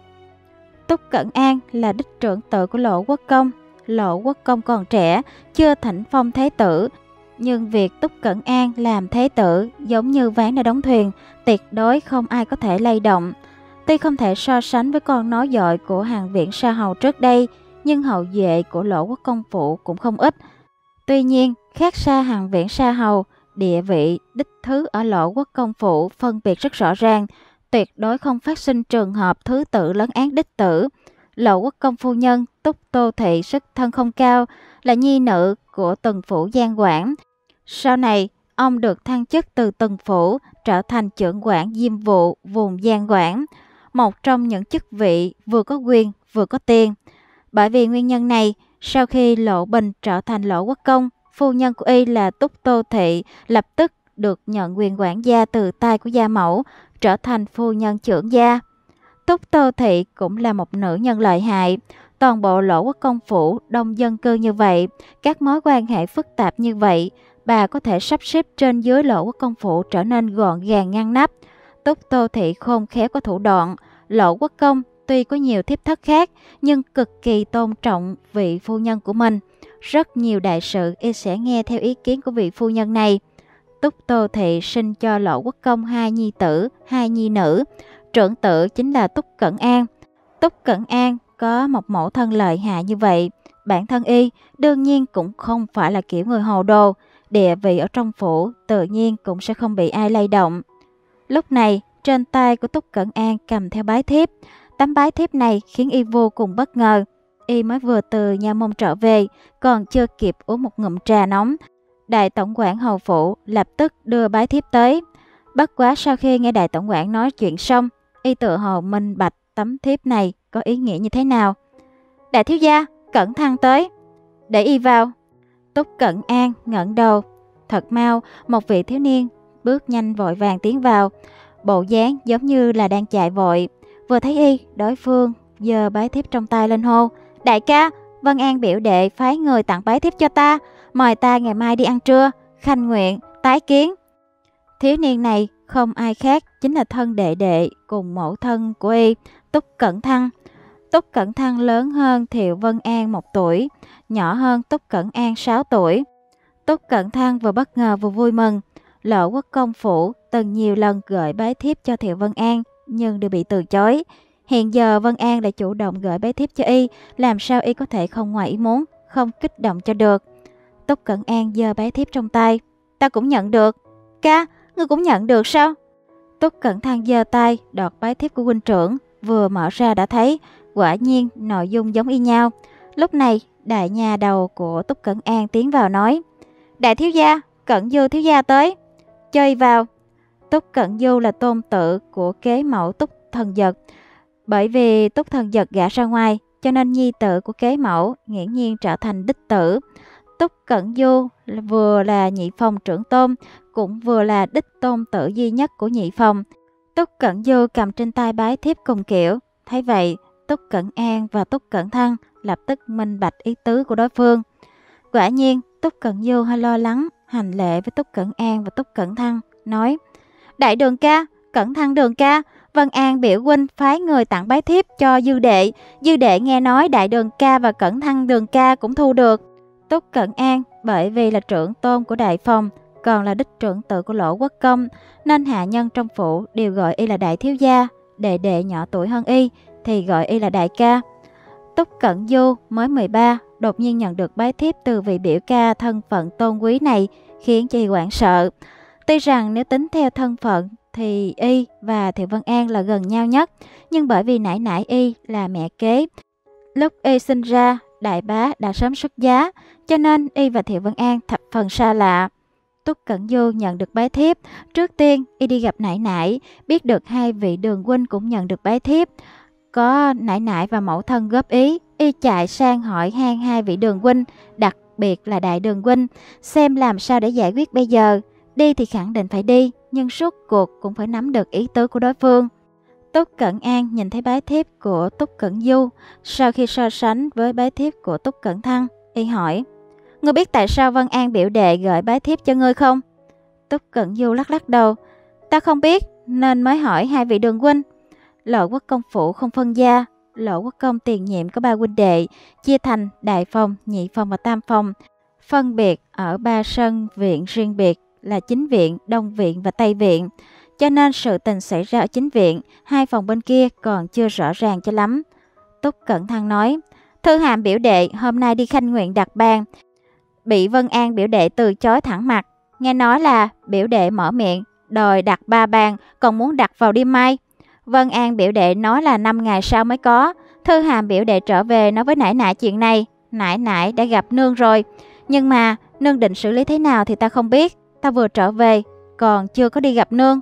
Túc Cẩn An là đích trưởng tử của Lộ Quốc công. Lộ Quốc công còn trẻ, chưa thỉnh phong thế tử, nhưng việc Túc Cẩn An làm thế tử giống như ván đã đóng thuyền, tuyệt đối không ai có thể lay động. Tuy không thể so sánh với con nói dội của Hàng Viễn Sa Hầu trước đây, nhưng hậu duệ của Lộ Quốc công phủ cũng không ít. Tuy nhiên, khác xa Hàng Viễn Sa Hầu, địa vị đích thứ ở Lộ Quốc công phủ phân biệt rất rõ ràng, tuyệt đối không phát sinh trường hợp thứ tự lấn át đích tử. Lộ Quốc công phu nhân Túc Tô Thị xuất thân không cao, là nhi nữ của Tần phủ Giang Quảng. Sau này, ông được thăng chức từ Tần phủ trở thành trưởng quản diêm vụ vùng Giang Quảng, một trong những chức vị vừa có quyền vừa có tiền. Bởi vì nguyên nhân này, sau khi Lộ Bình trở thành Lộ Quốc công, phu nhân của y là Túc Tô Thị lập tức được nhận quyền quản gia từ tay của gia mẫu, trở thành phu nhân trưởng gia. Túc Tô Thị cũng là một nữ nhân lợi hại. Toàn bộ Lộ Quốc công phủ đông dân cư như vậy, các mối quan hệ phức tạp như vậy, bà có thể sắp xếp trên dưới Lỗ Quốc công phủ trở nên gọn gàng ngăn nắp. Túc Tô Thị khôn khéo có thủ đoạn. Lỗ Quốc công tuy có nhiều thiếp thất khác nhưng cực kỳ tôn trọng vị phu nhân của mình. Rất nhiều đại sự y sẽ nghe theo ý kiến của vị phu nhân này. Túc Tô Thị sinh cho Lỗ Quốc công 2 nhi tử, 2 nhi nữ. Trưởng tử chính là Túc Cẩn An. Túc Cẩn An có một mẫu thân lợi hại như vậy, bản thân y đương nhiên cũng không phải là kiểu người hồ đồ, địa vị ở trong phủ tự nhiên cũng sẽ không bị ai lay động. Lúc này, trên tay của Túc Cẩn An cầm theo bái thiếp. Tấm bái thiếp này khiến y vô cùng bất ngờ. Y mới vừa từ nha môn trở về, còn chưa kịp uống một ngụm trà nóng, đại tổng quản hầu phủ lập tức đưa bái thiếp tới. Bất quá sau khi nghe đại tổng quản nói chuyện xong, y tự hồ minh bạch tấm thiếp này có ý nghĩa như thế nào. Đại thiếu gia, Cẩn Thăng tới. Để y vào. Túc Cẩn An ngẩng đầu. Thật mau, một vị thiếu niên bước nhanh vội vàng tiến vào, bộ dáng giống như là đang chạy vội. Vừa thấy y, đối phương giơ bái thiếp trong tay lên hô: Đại ca, Vân An biểu đệ phái người tặng bái thiếp cho ta, mời ta ngày mai đi ăn trưa, khanh nguyện tái kiến. Thiếu niên này không ai khác chính là thân đệ đệ cùng mẫu thân của y, Túc Cẩn Thăng. Túc Cẩn Thăng lớn hơn Thiệu Vân An 1 tuổi, nhỏ hơn Túc Cẩn An 6 tuổi. Túc Cẩn Thăng vừa bất ngờ vừa vui mừng. Lỗ Quốc công phủ từng nhiều lần gửi bái thiếp cho Thiệu Vân An nhưng đều bị từ chối. Hiện giờ Vân An lại chủ động gửi bái thiếp cho y, làm sao y có thể không ngoài ý muốn, không kích động cho được. Túc Cẩn An giơ bái thiếp trong tay. Ta cũng nhận được. Ca, ngươi cũng nhận được sao? Túc Cẩn Thăng giơ tay đoạt bái thiếp của huynh trưởng, vừa mở ra đã thấy, quả nhiên nội dung giống y nhau. Lúc này, đại nha đầu của Túc Cẩn An tiến vào nói: Đại thiếu gia, Cẩn Du thiếu gia tới. Chơi vào. Túc Cẩn Du là tôn tử của kế mẫu Túc Thần Dật. Bởi vì Túc Thần Dật gả ra ngoài, cho nên nhi tử của kế mẫu nghiễm nhiên trở thành đích tử. Túc Cẩn Du vừa là nhị phòng trưởng tôn, cũng vừa là đích tôn tử duy nhất của nhị phòng. Túc Cẩn Du cầm trên tay bái thiếp cùng kiểu. Thấy vậy, Túc Cẩn An và Túc Cẩn Thăng lập tức minh bạch ý tứ của đối phương. Quả nhiên, Túc Cẩn Du hơi lo lắng, hành lễ với Túc Cẩn An và Túc Cẩn Thăng, nói: Đại đường ca, Cẩn Thăng đường ca, Vân An biểu huynh phái người tặng bái thiếp cho dư đệ. Dư đệ nghe nói đại đường ca và Cẩn Thăng đường ca cũng thu được. Túc Cẩn An bởi vì là trưởng tôn của đại phòng, còn là đích trưởng tử của Lỗ Quốc công, nên hạ nhân trong phủ đều gọi y là đại thiếu gia. Đệ đệ nhỏ tuổi hơn y thì gọi y là đại ca. Túc Cẩn Du mới 13, đột nhiên nhận được bái thiếp từ vị biểu ca thân phận tôn quý này, khiến cho y hoảng sợ. Tuy rằng nếu tính theo thân phận thì y và Thiệu Vân An là gần nhau nhất, nhưng bởi vì nãy nãy y là mẹ kế, lúc y sinh ra đại bá đã sớm xuất giá, cho nên y và Thiệu Vân An thập phần xa lạ. Túc Cẩn Du nhận được bái thiếp, trước tiên y đi gặp nãy nãy, biết được hai vị đường huynh cũng nhận được bái thiếp. Có nãy nãy và mẫu thân góp ý, y chạy sang hỏi han hai vị đường huynh, đặc biệt là đại đường huynh, xem làm sao để giải quyết bây giờ. Đi thì khẳng định phải đi, nhưng suốt cuộc cũng phải nắm được ý tứ của đối phương. Túc Cẩn An nhìn thấy bái thiếp của Túc Cẩn Du, sau khi so sánh với bái thiếp của Túc Cẩn Thăng, y hỏi: Ngươi biết tại sao Vân An biểu đệ gửi bái thiếp cho ngươi không? Túc Cẩn Du lắc lắc đầu. Ta không biết, nên mới hỏi hai vị đường huynh. Lỗ Quốc công phủ không phân gia. Lỗ Quốc công tiền nhiệm có 3 huynh đệ, chia thành đại phòng, nhị phòng và tam phòng, phân biệt ở 3 sân viện riêng biệt là chính viện, đông viện và tây viện. Cho nên sự tình xảy ra ở chính viện, 2 phòng bên kia còn chưa rõ ràng cho lắm. Túc Cẩn Thăng nói: Thư hàm biểu đệ hôm nay đi khanh nguyện đặt bàn, bị Vân An biểu đệ từ chối thẳng mặt. Nghe nói là biểu đệ mở miệng đòi đặt 3 bàn, còn muốn đặt vào đêm mai. Vân An biểu đệ nói là 5 ngày sau mới có. Thư hàm biểu đệ trở về nói với nải nải chuyện này. Nải nải đã gặp nương rồi, nhưng mà nương định xử lý thế nào thì ta không biết. Ta vừa trở về, còn chưa có đi gặp nương.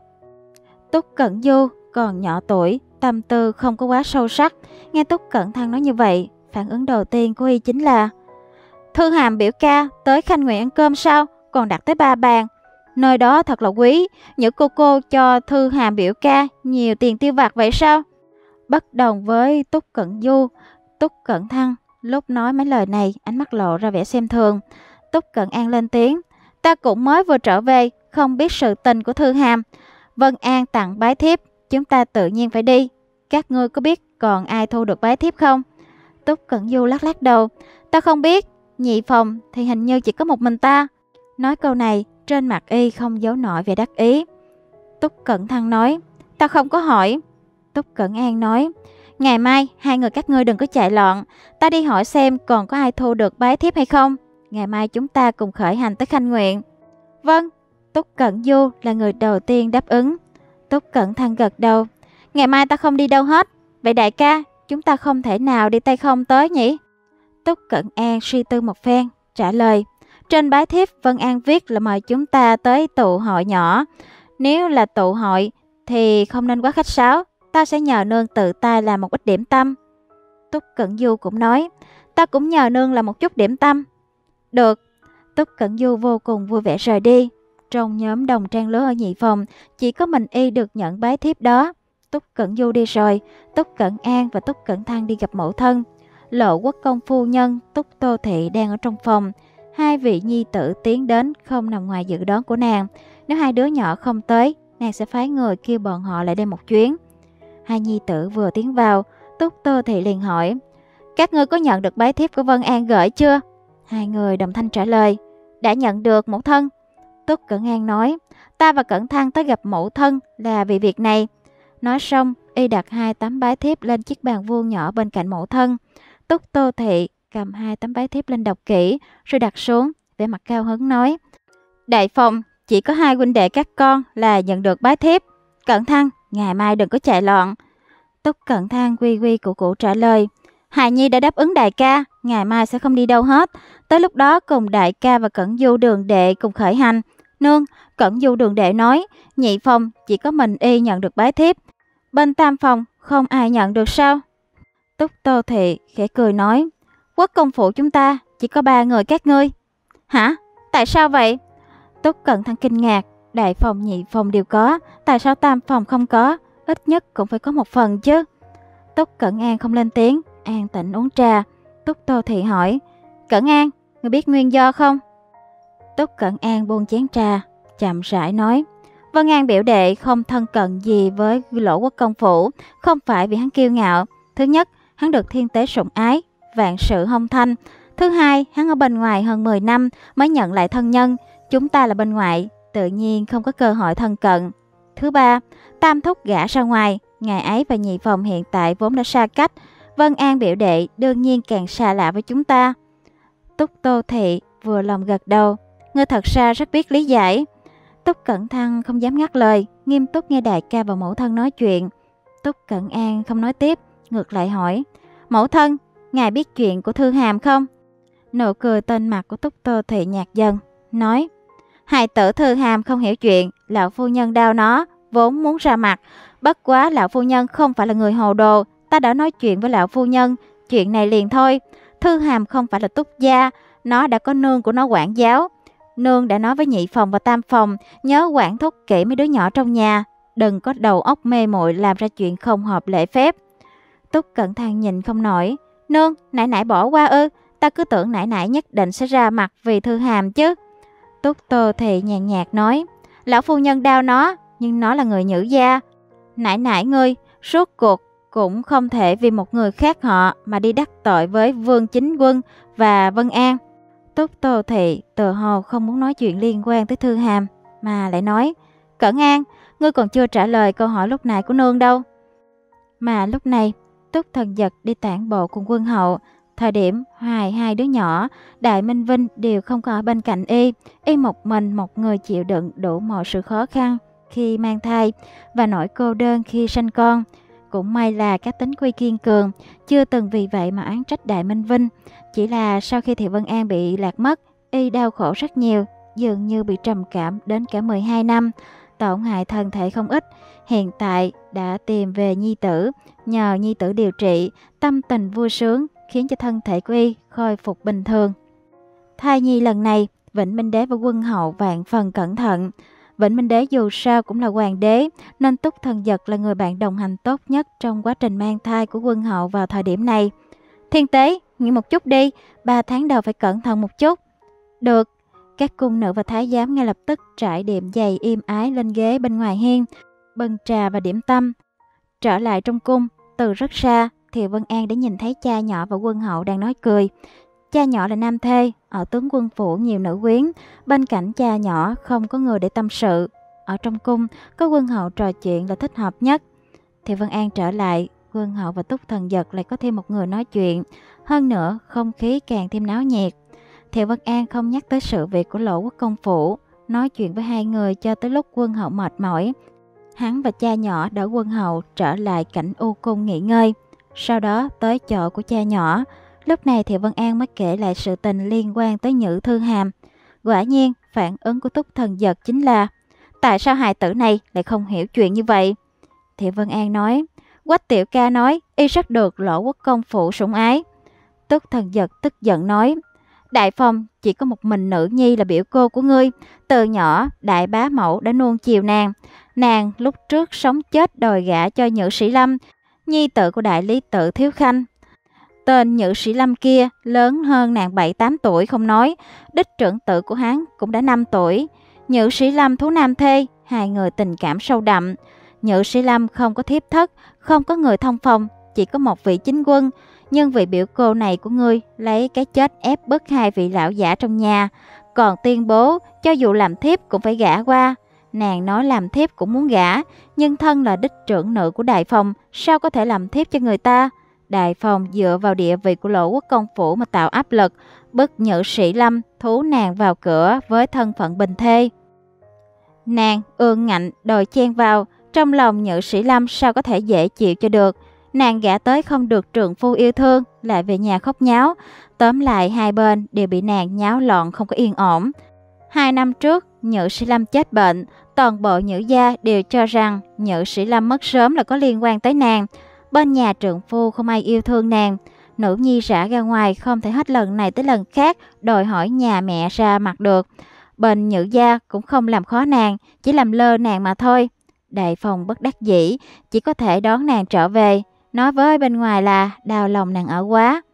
Túc Cẩn Du còn nhỏ tuổi, tâm tư không có quá sâu sắc. Nghe Túc Cẩn Thăng nói như vậy, phản ứng đầu tiên của y chính là: Thư hàm biểu ca tới khanh nguyện ăn cơm sao, còn đặt tới 3 bàn. Nơi đó thật là quý, những cô cho Thư hàm biểu ca nhiều tiền tiêu vặt vậy sao? Bất đồng với Túc Cẩn Du, Túc Cẩn Thăng lúc nói mấy lời này, ánh mắt lộ ra vẻ xem thường. Túc Cẩn An lên tiếng: Ta cũng mới vừa trở về, không biết sự tình của Thư Hàm. Vân An tặng bái thiếp, chúng ta tự nhiên phải đi. Các ngươi có biết còn ai thu được bái thiếp không? Túc Cẩn Du lắc lắc đầu. Ta không biết, nhị phòng thì hình như chỉ có một mình ta. Nói câu này, trên mặt y không giấu nổi vẻ đắc ý. Túc Cẩn Thăng nói, ta không có hỏi. Túc Cẩn An nói, ngày mai hai người các ngươi đừng có chạy loạn, ta đi hỏi xem còn có ai thu được bái thiếp hay không. Ngày mai chúng ta cùng khởi hành tới Khanh Nguyện. Vâng. Túc Cẩn Du là người đầu tiên đáp ứng. Túc Cẩn Thăng gật đầu. Ngày mai ta không đi đâu hết. Vậy đại ca, chúng ta không thể nào đi tay không tới nhỉ? Túc Cẩn An suy tư một phen, trả lời. Trên bái thiếp Vân An viết là mời chúng ta tới tụ hội nhỏ. Nếu là tụ hội thì không nên quá khách sáo. Ta sẽ nhờ nương tự tay làm một ít điểm tâm. Túc Cẩn Du cũng nói, ta cũng nhờ nương làm một chút điểm tâm. Được. Túc Cẩn Du vô cùng vui vẻ rời đi. Trong nhóm đồng trang lứa ở nhị phòng, chỉ có mình y được nhận bái thiếp đó. Túc Cẩn Du đi rồi, Túc Cẩn An và Túc Cẩn Thăng đi gặp mẫu thân. Lộ Quốc công phu nhân, Túc Tô Thị đang ở trong phòng. Hai vị nhi tử tiến đến không nằm ngoài dự đoán của nàng. Nếu hai đứa nhỏ không tới, nàng sẽ phái người kêu bọn họ lại đây một chuyến. Hai nhi tử vừa tiến vào, Túc Tô Thị liền hỏi, các ngươi có nhận được bái thiếp của Vân An gửi chưa? Hai người đồng thanh trả lời, đã nhận được mẫu thân. Túc Cẩn An nói, ta và Cẩn Thăng tới gặp mẫu thân là vì việc này. Nói xong, y đặt 2 tấm bái thiếp lên chiếc bàn vuông nhỏ bên cạnh mẫu thân. Túc Tô Thị cầm 2 tấm bái thiếp lên đọc kỹ, rồi đặt xuống, vẻ mặt cao hứng nói, đại phòng chỉ có 2 huynh đệ các con là nhận được bái thiếp. Cẩn Thăng, ngày mai đừng có chạy loạn. Túc Cẩn Thăng quy quy củ củ trả lời, Hài Nhi đã đáp ứng đại ca, ngày mai sẽ không đi đâu hết. Tới lúc đó cùng đại ca và Cẩn Du đường đệ cùng khởi hành. Nương, Cẩn Du đường đệ nói, nhị phòng chỉ có mình y nhận được bái thiếp. Bên tam phòng không ai nhận được sao? Túc Tô Thị khẽ cười nói, Quốc công phủ chúng ta chỉ có 3 người các ngươi. Hả? Tại sao vậy? Túc Cẩn Thăng kinh ngạc, đại phòng nhị phòng đều có, tại sao tam phòng không có? Ít nhất cũng phải có một phần chứ. Túc Cẩn An không lên tiếng, an tĩnh uống trà. Túc Tô Thị hỏi, Cẩn An, ngươi biết nguyên do không? Túc Cẩn An buông chén trà, chậm rãi nói, Vân An biểu đệ không thân cận gì với Lỗ Quốc công phủ, không phải vì hắn kiêu ngạo. Thứ nhất, hắn được thiên tế sủng ái, vạn sự hông thanh. Thứ hai, hắn ở bên ngoài hơn 10 năm mới nhận lại thân nhân. Chúng ta là bên ngoài, tự nhiên không có cơ hội thân cận. Thứ ba, tam thúc gả ra ngoài, ngày ấy và nhị phòng hiện tại vốn đã xa cách. Vân An biểu đệ đương nhiên càng xa lạ với chúng ta. Túc Tô Thị vừa lòng gật đầu, ngươi thật ra rất biết lý giải. Túc Cẩn Thăng không dám ngắt lời, nghiêm túc nghe đại ca và mẫu thân nói chuyện. Túc Cẩn An không nói tiếp, ngược lại hỏi, mẫu thân, ngài biết chuyện của Thư Hàm không? Nụ cười trên mặt của Túc Tô Thị nhạt dần, nói, hài tử Thư Hàm không hiểu chuyện, lão phu nhân đau nó, vốn muốn ra mặt. Bất quá lão phu nhân không phải là người hồ đồ, ta đã nói chuyện với lão phu nhân, chuyện này liền thôi. Thư Hàm không phải là túc gia, nó đã có nương của nó quản giáo. Nương đã nói với nhị phòng và tam phòng, nhớ quản thúc kỹ mấy đứa nhỏ trong nhà, đừng có đầu óc mê muội làm ra chuyện không hợp lễ phép. Túc Cẩn Thăng nhìn không nổi, nương, nãy nãy bỏ qua ư? Ta cứ tưởng nãy nãy nhất định sẽ ra mặt vì Thư Hàm chứ. Túc Tô Thị nhàn nhạt nói, lão phu nhân đau nó, nhưng nó là người nhữ gia. Nãy nãy ngươi, suốt cuộc cũng không thể vì một người khác họ mà đi đắc tội với Vương Chính Quân và Vân An. Túc Tô Thị tự hồ không muốn nói chuyện liên quan tới Thư Hàm, mà lại nói, Cẩn An, ngươi còn chưa trả lời câu hỏi lúc nãy của nương đâu. Mà lúc này, Túc Thần Dật đi tản bộ cùng quân hậu. Thời điểm hoài 2 đứa nhỏ, Đại Minh Vinh đều không có ở bên cạnh y một mình một người chịu đựng đủ mọi sự khó khăn khi mang thai và nỗi cô đơn khi sanh con. Cũng may là cá tính quy kiên cường, chưa từng vì vậy mà oán trách Đại Minh Vinh. Chỉ là sau khi Thị Vân An bị lạc mất, y đau khổ rất nhiều, dường như bị trầm cảm đến cả 12 năm, tổn hại thân thể không ít. Hiện tại đã tìm về nhi tử, nhờ nhi tử điều trị, tâm tình vui sướng, khiến cho thân thể của y khôi phục bình thường. Thai nhi lần này, Vĩnh Minh Đế và quân hậu vạn phần cẩn thận. Vĩnh Minh Đế dù sao cũng là hoàng đế, nên Túc Thần Dật là người bạn đồng hành tốt nhất trong quá trình mang thai của quân hậu vào thời điểm này. Thiên Tế, nghỉ một chút đi, 3 tháng đầu phải cẩn thận một chút. Được, Các cung nữ và thái giám ngay lập tức trải đệm giày êm ái lên ghế bên ngoài hiên, bưng trà và điểm tâm. Trở lại trong cung, từ rất xa, Thiệu Vân An đã nhìn thấy cha nhỏ và quân hậu đang nói cười. Cha nhỏ là nam thê, ở tướng quân phủ nhiều nữ quyến, bên cạnh cha nhỏ không có người để tâm sự. Ở trong cung, có quân hậu trò chuyện là thích hợp nhất. Thiệu Vân An trở lại, quân hậu và Túc Thần Dật lại có thêm một người nói chuyện. Hơn nữa, không khí càng thêm náo nhiệt. Thiệu Vân An không nhắc tới sự việc của Lộ Quốc công phủ, nói chuyện với hai người cho tới lúc quân hậu mệt mỏi. Hắn và cha nhỏ đỡ quân hậu trở lại cảnh u cung nghỉ ngơi. Sau đó tới chỗ của cha nhỏ. Lúc này Thiệu Vân An mới kể lại sự tình liên quan tới Nhữ Thư Hàm. Quả nhiên, phản ứng của Túc Thần Dật chính là: tại sao hài tử này lại không hiểu chuyện như vậy? Thiệu Vân An nói: Quách tiểu ca nói y rất được Lỗ Quốc công phủ sủng ái. Túc Thần Dật tức giận nói: Đại Phong chỉ có một mình nữ nhi là biểu cô của ngươi. Từ nhỏ đại bá mẫu đã nuông chiều nàng. Nàng lúc trước sống chết đòi gả cho Nhữ Sĩ Lâm, nhi tử của đại lý tự Thiếu Khanh. Tên Nhữ Sĩ Lâm kia lớn hơn nàng 7-8 tuổi không nói, đích trưởng tử của hắn cũng đã 5 tuổi. Nhữ Sĩ Lâm thú nam thê, hai người tình cảm sâu đậm. Nhữ Sĩ Lâm không có thiếp thất, không có người thông phòng, chỉ có một vị chính quân. Nhưng vị biểu cô này của ngươi lấy cái chết ép bức hai vị lão giả trong nhà, còn tuyên bố cho dù làm thiếp cũng phải gả qua. Nàng nói làm thiếp cũng muốn gả, nhưng thân là đích trưởng nữ của Đại Phòng, sao có thể làm thiếp cho người ta? Đại Phòng dựa vào địa vị của Lỗ Quốc công phủ mà tạo áp lực, bức Nhữ Sĩ Lâm thú nàng vào cửa với thân phận bình thê. Nàng ương ngạnh đòi chen vào, trong lòng Nhữ Sĩ Lâm sao có thể dễ chịu cho được. Nàng gả tới không được trượng phu yêu thương, lại về nhà khóc nháo. Tóm lại hai bên đều bị nàng nháo loạn không có yên ổn. 2 năm trước, Nhữ Sĩ Lâm chết bệnh, toàn bộ Nhữ gia đều cho rằng Nhữ Sĩ Lâm mất sớm là có liên quan tới nàng. Bên nhà trượng phu không ai yêu thương nàng. Nữ nhi rã ra ngoài không thể hết lần này tới lần khác đòi hỏi nhà mẹ ra mặt được. Bên Nhữ gia cũng không làm khó nàng, chỉ làm lơ nàng mà thôi. Đại Phòng bất đắc dĩ, chỉ có thể đón nàng trở về, nói với bên ngoài là đau lòng nàng ở quá.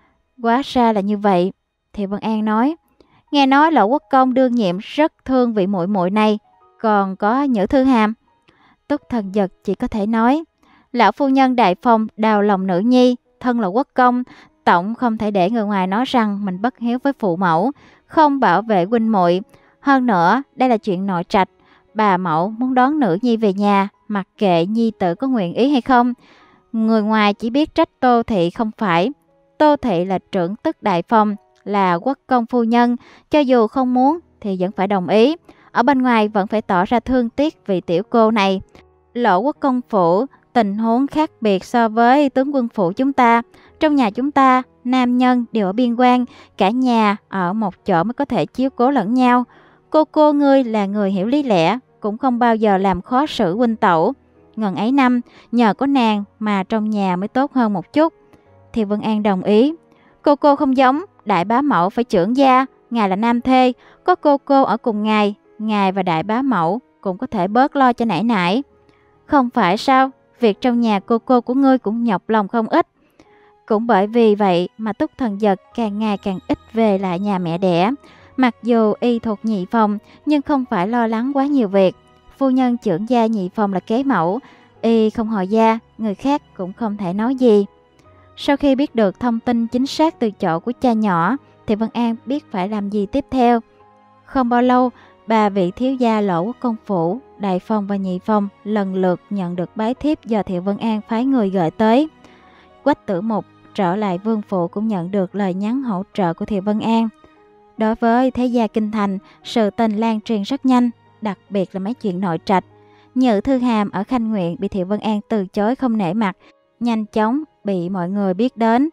Quá ra là như vậy, Thiệu Vân An nói. Nghe nói Lỗ Quốc công đương nhiệm rất thương vị muội muội này, còn có Nhữ Thư Hàm. Túc Thần Dật chỉ có thể nói: lão phu nhân Đại Phòng đau lòng nữ nhi, thân là quốc công, tổng không thể để người ngoài nói rằng mình bất hiếu với phụ mẫu, không bảo vệ huynh muội. Hơn nữa, đây là chuyện nội trạch, bà mẫu muốn đón nữ nhi về nhà, mặc kệ nhi tử có nguyện ý hay không. Người ngoài chỉ biết trách Tô Thị không phải. Tô Thị là trưởng tức Đại Phòng, là quốc công phu nhân, cho dù không muốn thì vẫn phải đồng ý. Ở bên ngoài vẫn phải tỏ ra thương tiếc vì tiểu cô này. Lỗ Quốc công phủ tình huống khác biệt so với tướng quân phủ chúng ta. Trong nhà chúng ta, nam nhân đều ở biên quan, cả nhà ở một chỗ mới có thể chiếu cố lẫn nhau. Cô ngươi là người hiểu lý lẽ, cũng không bao giờ làm khó xử huynh tẩu. Ngần ấy năm, nhờ có nàng mà trong nhà mới tốt hơn một chút. Thì Vân An đồng ý. Cô không giống, đại bá mẫu phải trưởng gia, ngài là nam thê, có cô ở cùng ngài và đại bá mẫu cũng có thể bớt lo cho nải nải. Không phải sao, việc trong nhà cô của ngươi cũng nhọc lòng không ít. Cũng bởi vì vậy mà Túc Thần Dật càng ngày càng ít về lại nhà mẹ đẻ. Mặc dù y thuộc nhị phòng, nhưng không phải lo lắng quá nhiều việc. Phu nhân trưởng gia nhị phòng là kế mẫu, y không họ gia, người khác cũng không thể nói gì. Sau khi biết được thông tin chính xác từ chỗ của cha nhỏ, thì Vân An biết phải làm gì tiếp theo. Không bao lâu, 3 vị thiếu gia Lỗ Quốc công phủ, Đại Phòng và Nhị Phòng lần lượt nhận được bái thiếp do Thiệu Vân An phái người gửi tới. Quách Tử Mục trở lại vương phủ cũng nhận được lời nhắn hỗ trợ của Thiệu Vân An. Đối với thế gia kinh thành, sự tình lan truyền rất nhanh, đặc biệt là mấy chuyện nội trạch. Nhữ Thư Hàm ở Khanh Nguyện bị Thiệu Vân An từ chối không nể mặt, nhanh chóng bị mọi người biết đến.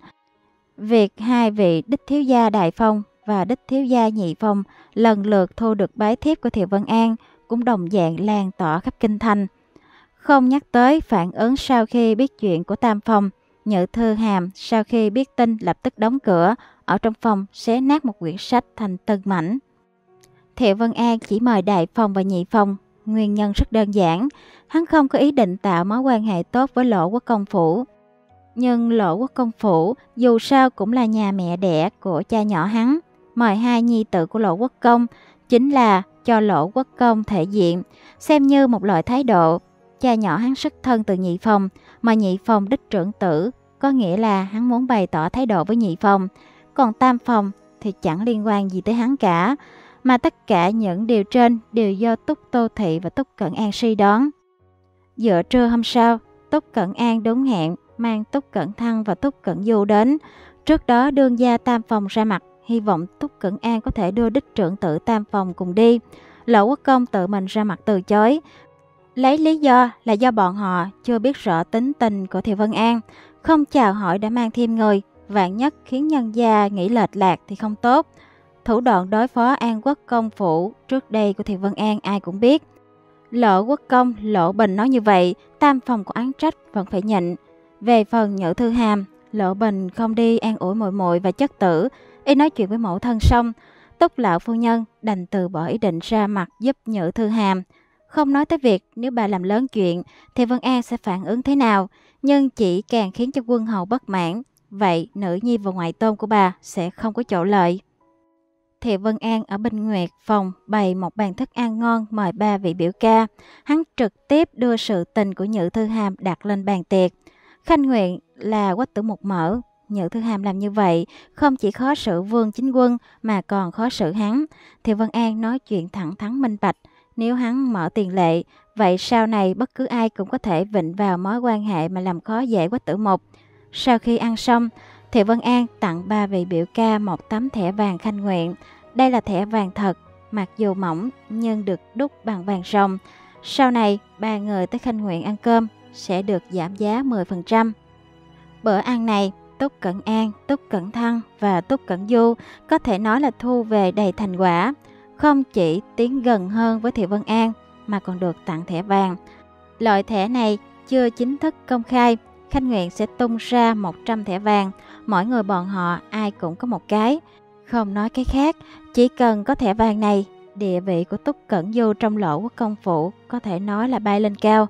Việc 2 vị đích thiếu gia Đại Phong và đích thiếu gia Nhị Phong lần lượt thu được bái thiếp của Thiệu Vân An cũng đồng dạng lan tỏa khắp kinh thành. Không nhắc tới phản ứng sau khi biết chuyện của Tam Phong, Nhữ Thư Hàm sau khi biết tin lập tức đóng cửa, ở trong phòng xé nát một quyển sách thành từng mảnh. Thiệu Vân An chỉ mời Đại Phong và Nhị Phong, nguyên nhân rất đơn giản, hắn không có ý định tạo mối quan hệ tốt với Lỗ Quốc công phủ. Nhưng Lỗ Quốc công phủ dù sao cũng là nhà mẹ đẻ của cha nhỏ hắn, mời hai nhi tử của Lỗ Quốc Công, chính là cho Lỗ Quốc Công thể diện, xem như một loại thái độ. Cha nhỏ hắn xuất thân từ Nhị Phòng, mà Nhị Phòng đích trưởng tử, có nghĩa là hắn muốn bày tỏ thái độ với Nhị Phòng. Còn Tam Phòng thì chẳng liên quan gì tới hắn cả, mà tất cả những điều trên đều do Túc Tô Thị và Túc Cẩn An suy đoán. Giữa trưa hôm sau, Túc Cẩn An đúng hẹn mang Túc Cẩn Thăng và Túc Cẩn Du đến. Trước đó đương gia Tam Phòng ra mặt, hy vọng Túc Cẩn An có thể đưa đích trưởng tử Tam Phòng cùng đi. Lỗ Quốc Công tự mình ra mặt từ chối, lấy lý do là do bọn họ chưa biết rõ tính tình của Thiệu Vân An, không chào hỏi đã mang thêm người, vạn nhất khiến nhân gia nghĩ lệch lạc thì không tốt. Thủ đoạn đối phó An Quốc công phủ trước đây của Thiệu Vân An ai cũng biết. Lỗ Quốc Công, Lỗ Bình nói như vậy, Tam Phòng của án trách vẫn phải nhịn. Về phần Nhữ Thư Hàm, Lỗ Bình không đi an ủi muội muội và chất tử, y nói chuyện với mẫu thân xong, Túc lão phu nhân đành từ bỏ ý định ra mặt giúp Nhữ Thư Hàm. Không nói tới việc nếu bà làm lớn chuyện thì Vân An sẽ phản ứng thế nào, nhưng chỉ càng khiến cho quân hầu bất mãn, vậy nữ nhi và ngoại tôn của bà sẽ không có chỗ lợi. Thiệu Vân An ở bên Nguyệt phòng bày một bàn thức ăn ngon mời 3 vị biểu ca. Hắn trực tiếp đưa sự tình của Nhữ Thư Hàm đặt lên bàn tiệc. Khanh nguyện là Quách Tử Mục mở. Nhữ Thư Hàm làm như vậy không chỉ khó xử Vương Chính Quân mà còn khó xử hắn. Thiệu Vân An nói chuyện thẳng thắn minh bạch. Nếu hắn mở tiền lệ, vậy sau này bất cứ ai cũng có thể vịnh vào mối quan hệ mà làm khó dễ Quách Tử Mục. Sau khi ăn xong, Thiệu Vân An tặng 3 vị biểu ca một tấm thẻ vàng khanh nguyện. Đây là thẻ vàng thật, mặc dù mỏng nhưng được đúc bằng vàng ròng. Sau này, 3 người tới khanh nguyện ăn cơm sẽ được giảm giá 10%. Bữa ăn này, Túc Cẩn An, Túc Cẩn Thăng và Túc Cẩn Du có thể nói là thu về đầy thành quả. Không chỉ tiến gần hơn với Thiệu Vân An mà còn được tặng thẻ vàng. Loại thẻ này chưa chính thức công khai, khanh nguyện sẽ tung ra 100 thẻ vàng, mỗi người bọn họ ai cũng có một cái. Không nói cái khác, chỉ cần có thẻ vàng này, địa vị của Túc Cẩn Du trong Lỗ Quốc công phủ có thể nói là bay lên cao.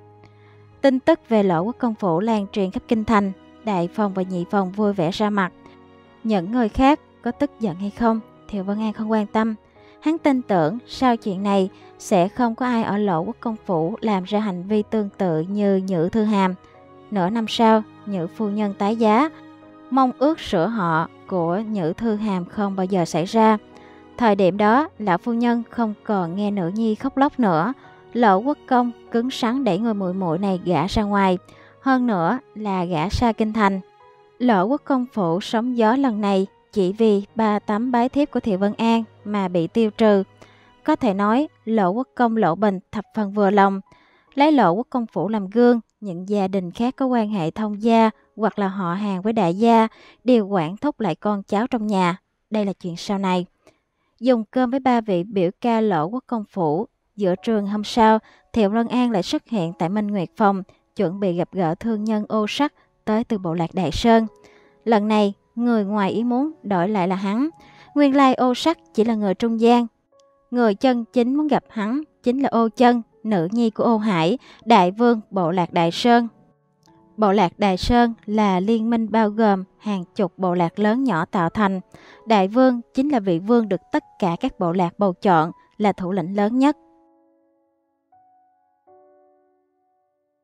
Tin tức về Lỗ Quốc công phủ lan truyền khắp kinh thành, Đại Phòng và Nhị Phòng vui vẻ ra mặt. Những người khác có tức giận hay không, Thiệu Vân An không quan tâm. Hắn tin tưởng sau chuyện này sẽ không có ai ở Lỗ Quốc công phủ làm ra hành vi tương tự như Nhữ Thư Hàm. Nửa năm sau, Nhữ phu nhân tái giá, mong ước sửa họ của Nhữ Thư Hàm không bao giờ xảy ra. Thời điểm đó, lão phu nhân không còn nghe nữ nhi khóc lóc nữa. Lỗ Quốc công cứng rắn đẩy người muội muội này gả ra ngoài, hơn nữa là gả xa kinh thành. Lỗ Quốc công phủ sóng gió lần này chỉ vì 3 tấm bái thiếp của Thiệu Vân An mà bị tiêu trừ. Có thể nói Lỗ Quốc công Lỗ Bình thập phần vừa lòng, lấy Lỗ Quốc công phủ làm gương. Những gia đình khác có quan hệ thông gia hoặc là họ hàng với đại gia đều quản thúc lại con cháu trong nhà. Đây là chuyện sau này. Dùng cơm với 3 vị biểu ca Lỗ Quốc công phủ. Giữa trưa hôm sau, Thiệu Vân An lại xuất hiện tại Minh Nguyệt phòng, chuẩn bị gặp gỡ thương nhân ô sắt tới từ bộ lạc Đại Sơn. Lần này, người ngoài ý muốn đổi lại là hắn. Nguyên lai ô sắt chỉ là người trung gian. Người chân chính muốn gặp hắn chính là Ô Chân, nữ nhi của Ô Hải, đại vương bộ lạc Đại Sơn. Bộ lạc Đại Sơn là liên minh bao gồm hàng chục bộ lạc lớn nhỏ tạo thành. Đại vương chính là vị vương được tất cả các bộ lạc bầu chọn, là thủ lĩnh lớn nhất.